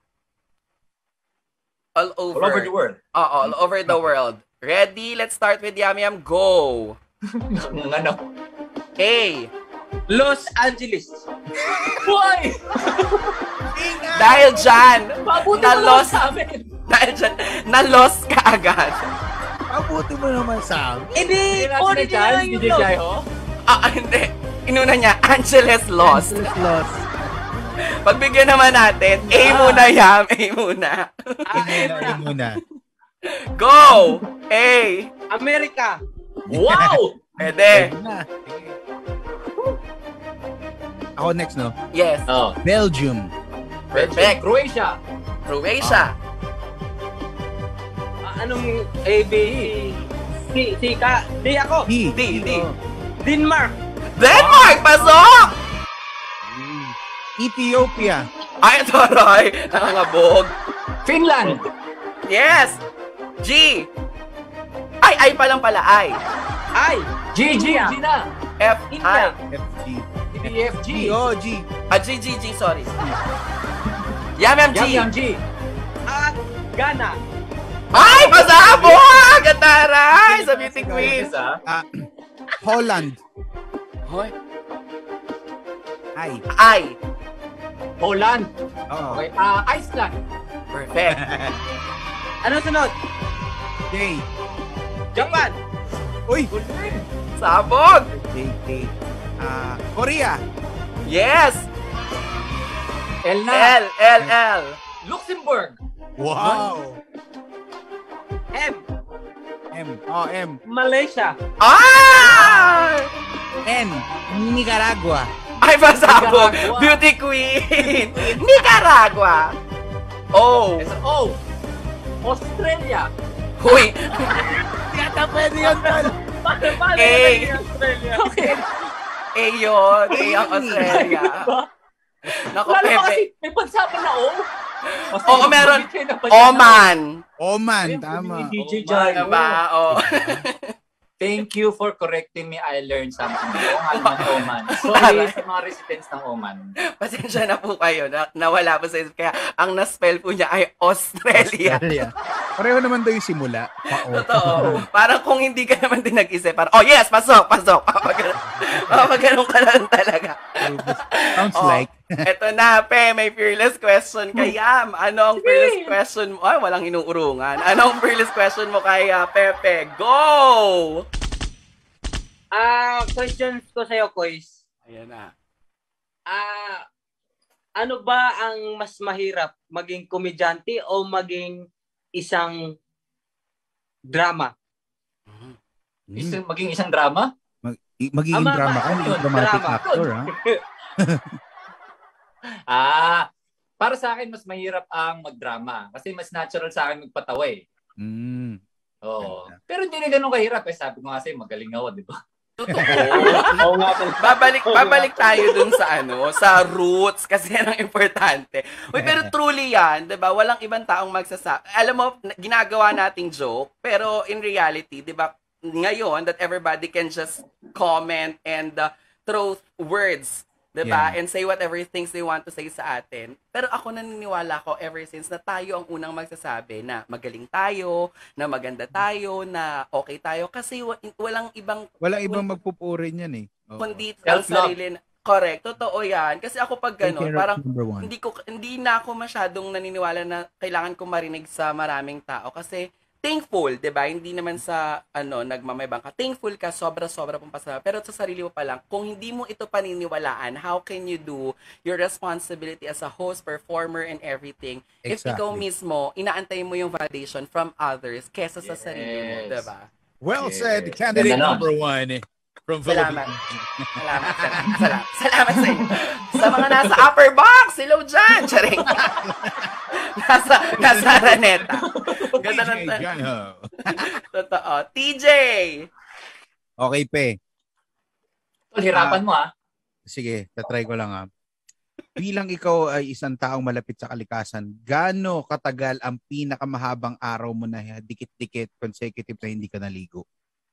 all over. All over the world. Oo, all over the world. Ready? Let's start with Yam Yam. Go! Ng ano? A. Los Angeles. Why? Dahil dyan, Mabuti na mo lang lost, sa amin. dahil dyan, na-lost ka agad. Mabuti mo naman sa amin. Eh di, Hindi natin kunin na niya chance, lang D yung J Los. Jaiho. Ah, hindi. Inuna niya, Angeles lost. Lost. Pagbigyan naman natin, A Ah. muna Yam, A muna. Ah, eh, Ina muna. Go! A. Amerika. Wow! Pwede. Pwede na. Sige. Ako next, no? Yes. Oh, Belgium. Perfect. Croatia. Croatia. Ah, anong A, B, C, C, K, D ako. D. D, D. Denmark. Denmark, pasok! Ethiopia. Ay, taray. Nakangabog. Finland. Yes. G. Ay, ay pa lang pala, I. I. G, G, G na. F, I. India. F, G. D, F, G. G, O, G. Ah, G, G, G, sorry. Yam, yam, G. Yam, yam, G. At Ghana. Ay, pasabog! Gataray! Sa beauty queen. Isa. Ah, Holland. Hoy. I. I. Poland. Oo. Okay. Ah, Iceland. Perfect. Ano sunod? J. Japan. Uy! Sabog! J, J. Ah, Korea. Yes! L na. L, L, L. Luxembourg. Wow! M. M. Oh, M. Malaysia. Ah! N. Nicaragua. Ay, pasabog! Nicaragua. Beauty queen! Nicaragua! O. S, O. Australia. Huy! Yata pwede yun, tol. Paano, paano A. naging Australia? Okay. A yun. A ang Australia. Naku, Lalo pa Pepe. kasi may pagsama na O. Kasi Oo, meron. bigay na pa niya. Oman. Oman, Ayun, tama. D J Ano Jaiho. ba? Oh. Thank you for correcting me. I learned something. Oo nga ng Oman. Sorry sa mga residents ng Oman. Pasensya na po kayo. Na, nawala po sa isip. Kaya ang na-spell po niya ay Australia. Australia. Pareho naman daw yung simula. Pa-o. Totoo. Parang kung hindi ka naman din nag-isip, parang, oh yes, pasok, pasok. Pag ganun ka lang talaga. Sounds Oh, like. eto na, Pe, may fearless question kay Yam. Ano ang fearless question mo? Ay, walang inuurungan. Ano ang fearless question mo kay uh, Pepe? Go! Ah, questions ko sa'yo, Kois. Ayan na. Ah, ano ba ang mas mahirap? Maging komedyante o maging isang drama? Hmm. Isang, maging isang drama? Mag- i- magiging Ama, drama ba- ka, ano magiging yun? dramatic Drama. actor, ha? Ah, para sa akin, mas mahirap ang magdrama. Kasi mas natural sa akin magpatawa eh. Mm. Oo. Pero hindi na ganun kahirap. Eh, sabi ko nga sa'yo, magaling ako, di ba? Totoo. Oo nga po. babalik babalik tayo dun sa ano, sa roots kasi yan ang importante. Uy, pero truly yan, 'di ba? Walang ibang taong magsasabi. Alam mo, ginagawa nating joke, pero in reality, 'di ba? Ngayon that everybody can just comment and uh, throw words, 'di ba? Yeah. And say whatever things they want to say sa atin. Pero ako naniniwala ko ever since na tayo ang unang magsasabi na magaling tayo, na maganda tayo, na okay tayo kasi wa- walang ibang Walang ibang magpupuri niyan eh. Oo. kundi ang Self-love. sarili. na- Correct, totoo yan. Kasi ako pag Take gano'n, care of parang number one. hindi ko hindi na ako masyadong naniniwala na kailangan ko marinig sa maraming tao kasi thankful, 'di ba? Hindi naman sa ano nagmamayabang ka. Thankful ka, sobra-sobra pong pasalamat. Pero sa sarili mo pa lang, kung hindi mo ito paniniwalaan, how can you do your responsibility as a host, performer and everything if ikaw Exactly. mismo inaantay mo yung validation from others kesa sa sarili mo, Yes. 'di ba? Well Yes. said, candidate Ganda nun. number one from Salamat. Philippines. Salamat, salamat, salamat. Salamat sa inyo. Sa mga nasa upper box, hello dyan. Charing. nasa, nasa Araneta. Ganda ng D J John Ho. Totoo. T J. Okay, Pe. Tol, hirapan mo ah. Sige, tatry ko lang ha. Bilang ikaw ay isang taong malapit sa kalikasan, gaano katagal ang pinakamahabang araw mo na dikit-dikit consecutive na hindi ka naligo?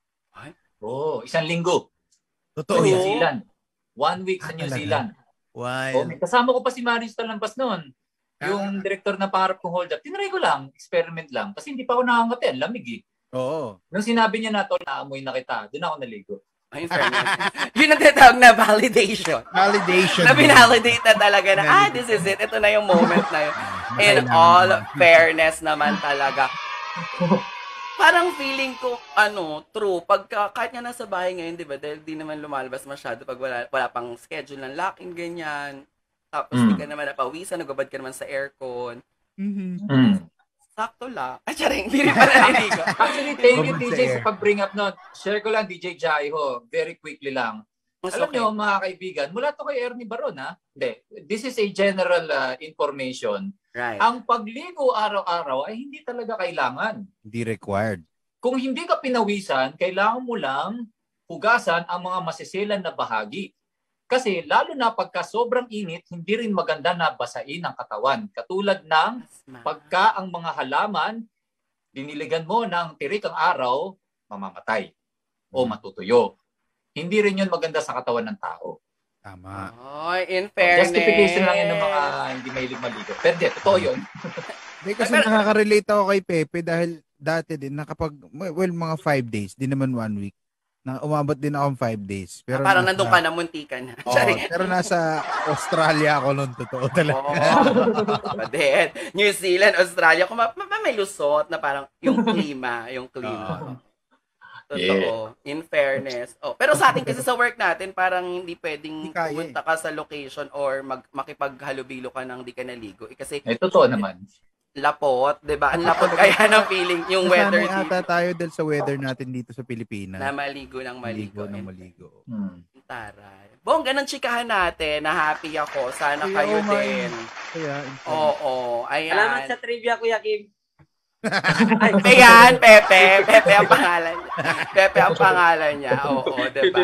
Oo, isang linggo. Totoo Sa New yan. Zealand. One week sa Ah, New talaga? Zealand. Oh, Wild. may kasama ko pa si Marius Talampas noon. Ah. Yung director na pangarap kong hold up. Tinry ko lang, experiment lang. Kasi hindi pa ako nakangati. Ang lamig eh. Oo. Nung sinabi niya na, tol, naamoy na kita. Doon ako naligo. Ay, in fairness. Yun ang tinatawag na validation. Validation. Na binalidate na talaga na, ah, this is it. Ito na yung moment na yun. In all fairness naman talaga. Parang feeling ko, ano, true, pagka, kahit nga nasa bahay ngayon, di ba, dahil di naman lumalabas masyado pag wala, wala pang schedule ng locking, ganyan. Tapos Mm. di ka naman napawisan, nagubad ka naman sa aircon. Mhm. Mm. Sakto lang. Ay, charing, hindi rin pala naligo. Actually, thank you, Comment D sa J, air. sa pag-bring up nun. Share ko lang, D J Jaiho. Very quickly lang. Mas Alam okay. niyo, mga kaibigan, mula to kay Ernie Baron, ha? Hindi. This is a general uh, information. Right. Ang pagligo araw-araw ay hindi talaga kailangan. Hindi required. Kung hindi ka pinawisan, kailangan mo lang hugasan ang mga masisilan na bahagi. Kasi lalo na pagka sobrang init, hindi rin maganda na basain ang katawan. Katulad ng pagka ang mga halaman, diniligan mo ng tirik ang araw, mamamatay o matutuyo. Hindi rin yun maganda sa katawan ng tao. Tama. Oy, in fairness. Justification lang yun ng mga hindi mahilig maligo. Pero di, totoo yun. Hindi kasi Pero- nakaka-relate ako kay Pepe dahil dati din nakapag, well, mga five days, di naman one week. Na umabot din ako ng five days. Pero Parang nasa- nandun ka na, munti ka na. Oo, Charing. pero nasa Australia ako noon, totoo talaga. Oh, then, New Zealand, Australia, kung ma- ma- may lusot na parang yung klima, yung klima. Totoo. In fairness. Oh, pero sa atin kasi sa work natin, parang hindi pwedeng Hindi kaya pumunta ka sa location or mag makipaghalubilo ka nang di ka naligo. Eh, kasi Eh, totoo naman. lapot, 'di ba? Ang lapot kaya ng feeling yung weather Nasanay dito. ata tayo dahil sa weather natin dito sa Pilipinas. Na maligo ng maligo. Maligo ng And- maligo. Hmm. Taray. Bongga ng chikahan natin. Na happy ako. Sana Kaya, kayo oh my. din. Kaya, Oo. Ayan. Salamat sa trivia, Kuya Kim. Ay, Pepe yan, Pepe. Pepe ang pangalan niya. Pepe ang pangalan niya. Oo, diba?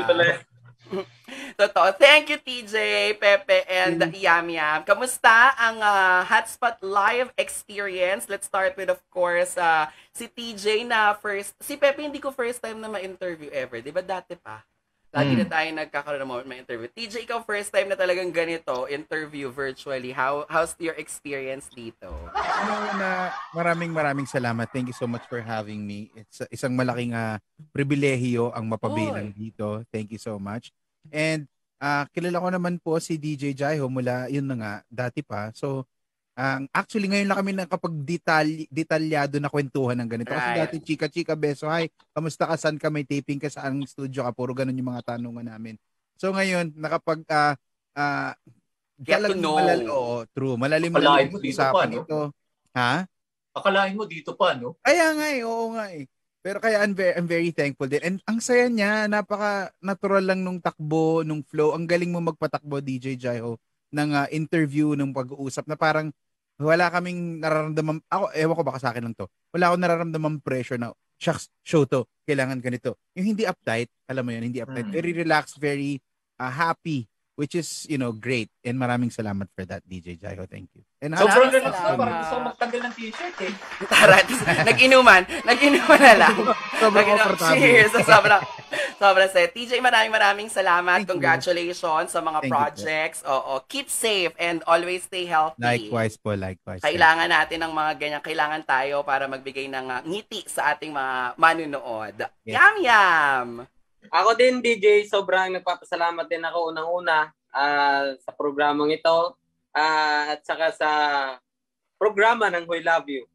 Totoo. Thank you, T J, Pepe, and Yam Yam. Kamusta ang ah, Hotspot Live experience? Let's start with, of course, ah, si T J na first. Si Pepe, hindi ko first time na ma-interview ever. Di ba dati pa? Lagi Mm. na tayo nagkakaroon ng mga interview. T J, ikaw first time na talagang ganito, interview virtually. How how's your experience dito? Ano na maraming maraming salamat. Thank you so much for having me. It's uh, isang malaking uh, pribilehiyo ang mapabilang Oy. dito. Thank you so much. And uh, kilala ko naman po si D J Jaiho mula yun na nga dati pa. So ang actually ngayon lang kami nakapag-detalye detalyado na kwentuhan ng ganito. Kasi Right. dati chika-chika beso, hi, kamusta ka, saan ka, may taping ka, saan studio ka, puro ganun yung mga tanungan namin. So ngayon nakapag ah ah, Get to talagang know. malal- oo, true. Malalim na Akalain yung mo dito usapan pa, no? ito. Ha? Akalain mo dito pa, no? Kaya nga eh, oo nga eh. Pero kaya I'm very, I'm very thankful din. And ang saya niya, napaka-natural lang nung takbo, nung flow. Ang galing mo magpatakbo, D J Jaiho, ng ah, interview, ng pag-uusap na parang wala kaming nararamdaman. Ako, ewan ko baka sa akin lang to. Wala akong nararamdaman pressure na, shucks, show to, kailangan ganito. Yung hindi uptight, alam mo yun, hindi uptight. Mm. Very relaxed, very uh, happy, which is, you know, great. And maraming salamat for that, D J Jaiho. Thank you. And Sobrang Maraming relax na. salamat. Parang gusto ko magtanggal ng t-shirt eh. Tara, nag-inuman. Nag-inuman na lang. sobrang Nag-inuman. komportable. Cheers. Sobrang, sobrang set. T J, maraming maraming salamat. Thank you. Congratulations sa mga Thank you po. projects. Oo. Keep safe and always stay healthy. Likewise po, likewise. Kailangan natin ng mga ganyan. Kailangan tayo para magbigay ng uh, ngiti sa ating mga manunood. Yes. Yam yam! Ako din, D J, sobrang nagpapasalamat din ako unang-una ah, sa programang ito ah, at saka sa programa ng We Love You.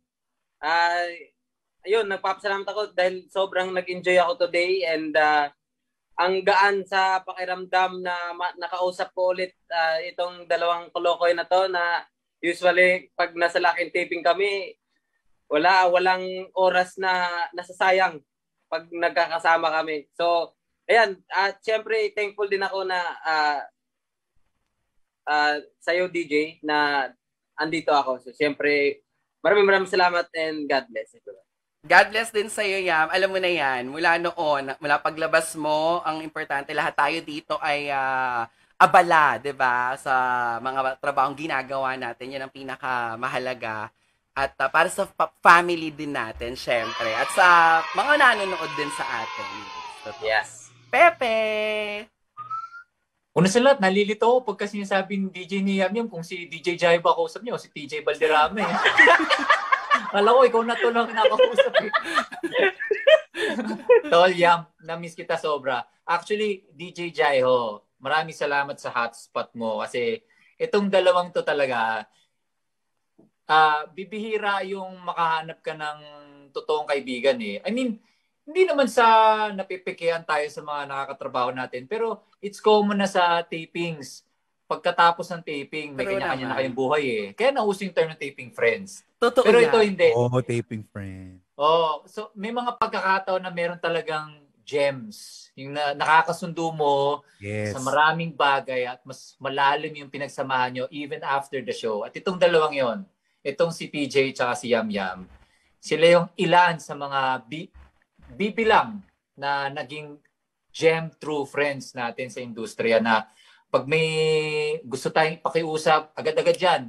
Ah, ayun, nagpapasalamat ako dahil sobrang nag-enjoy ako today and ah, ang gaan sa pakiramdam na ma- nakausap ko ulit ah, itong dalawang kolokoy na to na usually pag nasa laking taping kami, wala, walang oras na nasasayang pag nagkakasama kami. So, ayan, at syempre thankful din ako na uh, uh, sa'yo, D J, na andito ako. So, syempre, maraming maraming salamat and God bless. God bless din sa'yo, Yam. Alam mo na yan, mula noon, mula paglabas mo, ang importante, lahat tayo dito ay ah, abala, 'di ba, sa mga trabahong ginagawa natin. Yan ang pinakamahalaga. At ah, para sa fa- family din natin, syempre. At sa mga nanonood din sa atin. Totoo. Yes. Pepe! Una sa lahat, nalilito ako pagka sinasabi ni D J ni Yam Yam kung si D J Jai ba kausap niyo o si T J Valderrama eh. Alam ko, ikaw na to lang kinakausap eh. Tol, Yam, na-miss kita sobra. Actually, D J Jaiho, maraming salamat sa hotspot mo kasi itong dalawang to talaga, ah bibihira yung makahanap ka ng totoong kaibigan eh. I mean, hindi naman sa napipikihan tayo sa mga nakakatrabaho natin, pero it's common na sa tapings. Pagkatapos ng taping, may True kanya-kanya na naman. kayong buhay eh. Kaya nauso yung term ng taping friends. Totoo Pero yan. ito hindi. Oh, taping friend. Oh, so may mga pagkakataon na meron talagang gems. Yung na, nakakasundo mo Yes. sa maraming bagay at mas malalim yung pinagsamahan nyo even after the show. At itong dalawang yon, itong si P J tsaka si Yam Yam, sila yung ilan sa mga bi- bibilang na naging gem true friends natin sa industriya na pag may gusto tayong pakiusap, agad-agad yan.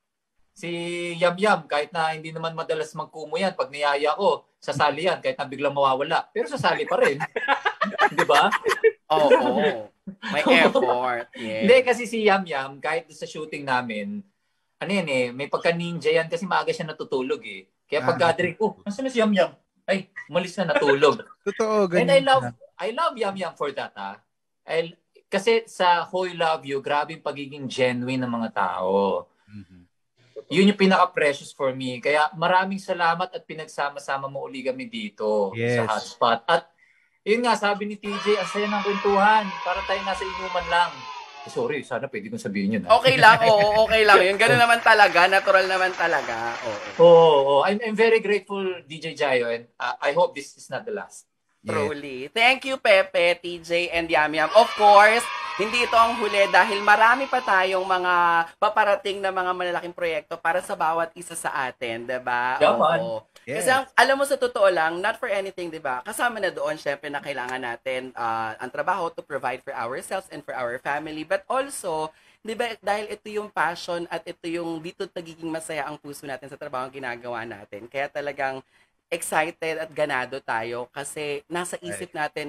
Si Yam Yam, kahit na hindi naman madalas magkumo yan, pag niyaya ko, sasali yan, kahit na biglang mawawala. Pero sasali pa rin. Di ba? Oo. Oh, may effort. Yes. Hindi, kasi si Yam Yam, kahit sa shooting namin, ano yan eh, may pagka-ninja yan kasi maaga siya natutulog eh. Kaya Ah, pagka-drink, oh, nasaan na si Yam Yam? Ay, umalis na natulog. Totoo, And ganyan. I love, na. I love Yam Yam for that ah. I, kasi sa Hoy Love You, grabe yung pagiging genuine ng mga tao. Mhm. Yun yung pinaka-precious for me. Kaya maraming salamat at pinagsama-sama mo uli kami dito Yes. sa hotspot. At yun nga, sabi ni T J, ang saya ng kwentuhan. Para tayo nasa inuman lang. Eh, sorry, sana pwede kong sabihin yun. ah. Okay lang, oo, okay lang yun. Ganun naman talaga, natural naman talaga. Oo. Oo, oh, I'm, I'm very grateful, D J Jayo, and uh, I hope this is not the last. Yes. Truly. Thank you, Pepe, T J, and Yam Yam. Of course, hindi ito ang huli dahil marami pa tayong mga paparating na mga malalaking proyekto para sa bawat isa sa atin, diba? Yaman. Oo. Yes. Kasi ang, alam mo sa totoo lang, not for anything, di ba? Kasama na doon, syempre, na kailangan natin ah, ang trabaho to provide for ourselves and for our family. But also, di ba, dahil ito yung passion at ito yung dito nagiging masaya ang puso natin sa trabaho ang ginagawa natin. Kaya talagang excited at ganado tayo kasi nasa isip natin na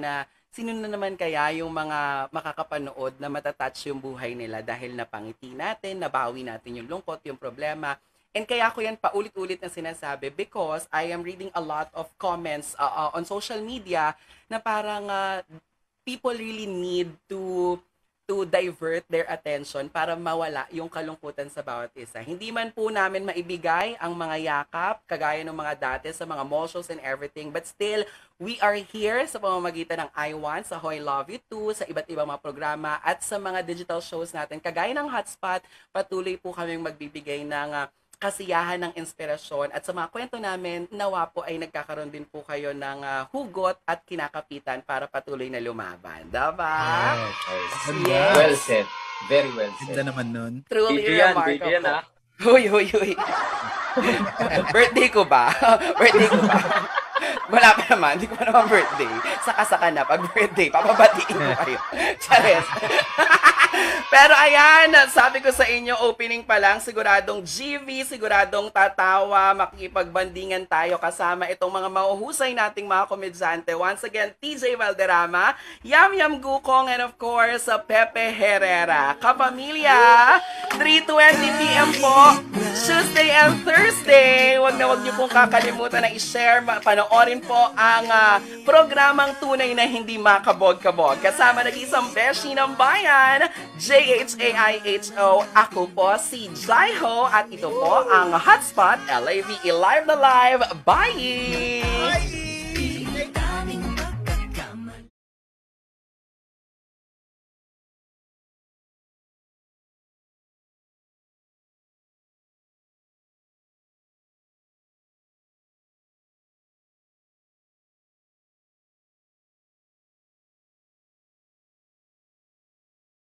sino na naman kaya yung mga makakapanood na matatouch yung buhay nila dahil napangiti natin, nabawi natin yung lungkot, yung problema. And kaya ko yan paulit-ulit na sinasabi because I am reading a lot of comments uh, uh, on social media na parang uh, people really need to to divert their attention para mawala yung kalungkutan sa bawat isa. Hindi man po namin maibigay ang mga yakap, kagaya ng mga dati sa mga mall shows and everything, but still, we are here sa pamamagitan ng I Want, sa Hoy Love You Too, sa iba't ibang mga programa, at sa mga digital shows natin, kagaya ng Hotspot, patuloy po kaming magbibigay ng uh, kasiyahan ng inspirasyon at sa mga kwento namin, nawa po ay nagkakaroon din po kayo ng uh, hugot at kinakapitan para patuloy na lumaban. Diba? Yes. Yes. Well said. Very well said. Ganda naman nun. Truly Video yan, remarkable. video yan ah. Huy, huy, huy. Birthday ko ba? Birthday ko ba? Wala pa naman, hindi ko pa naman birthday. Saka-saka na, pag birthday, papabatiin ko kayo. Charis. Pero ayan, sabi ko sa inyo, opening pa lang, siguradong G V, siguradong tatawa, makikipagbandingan tayo kasama itong mga mauhusay nating mga komedyante. Once again, T J Valderrama, Yam Yam Gukong, and of course, Pepe Herrera. Kapamilya, three twenty p m po, Tuesday and Thursday. Huwag na huwag niyo pong kakalimutan na i-share, panoorin po ang uh, programang Tunay na Hindi Makabog-Kabog. Kasama nag-isang beshi ng bayan, J H A I H O. Ako po si Jaiho at ito po ang Hotspot L A V E Live na Live. Bye!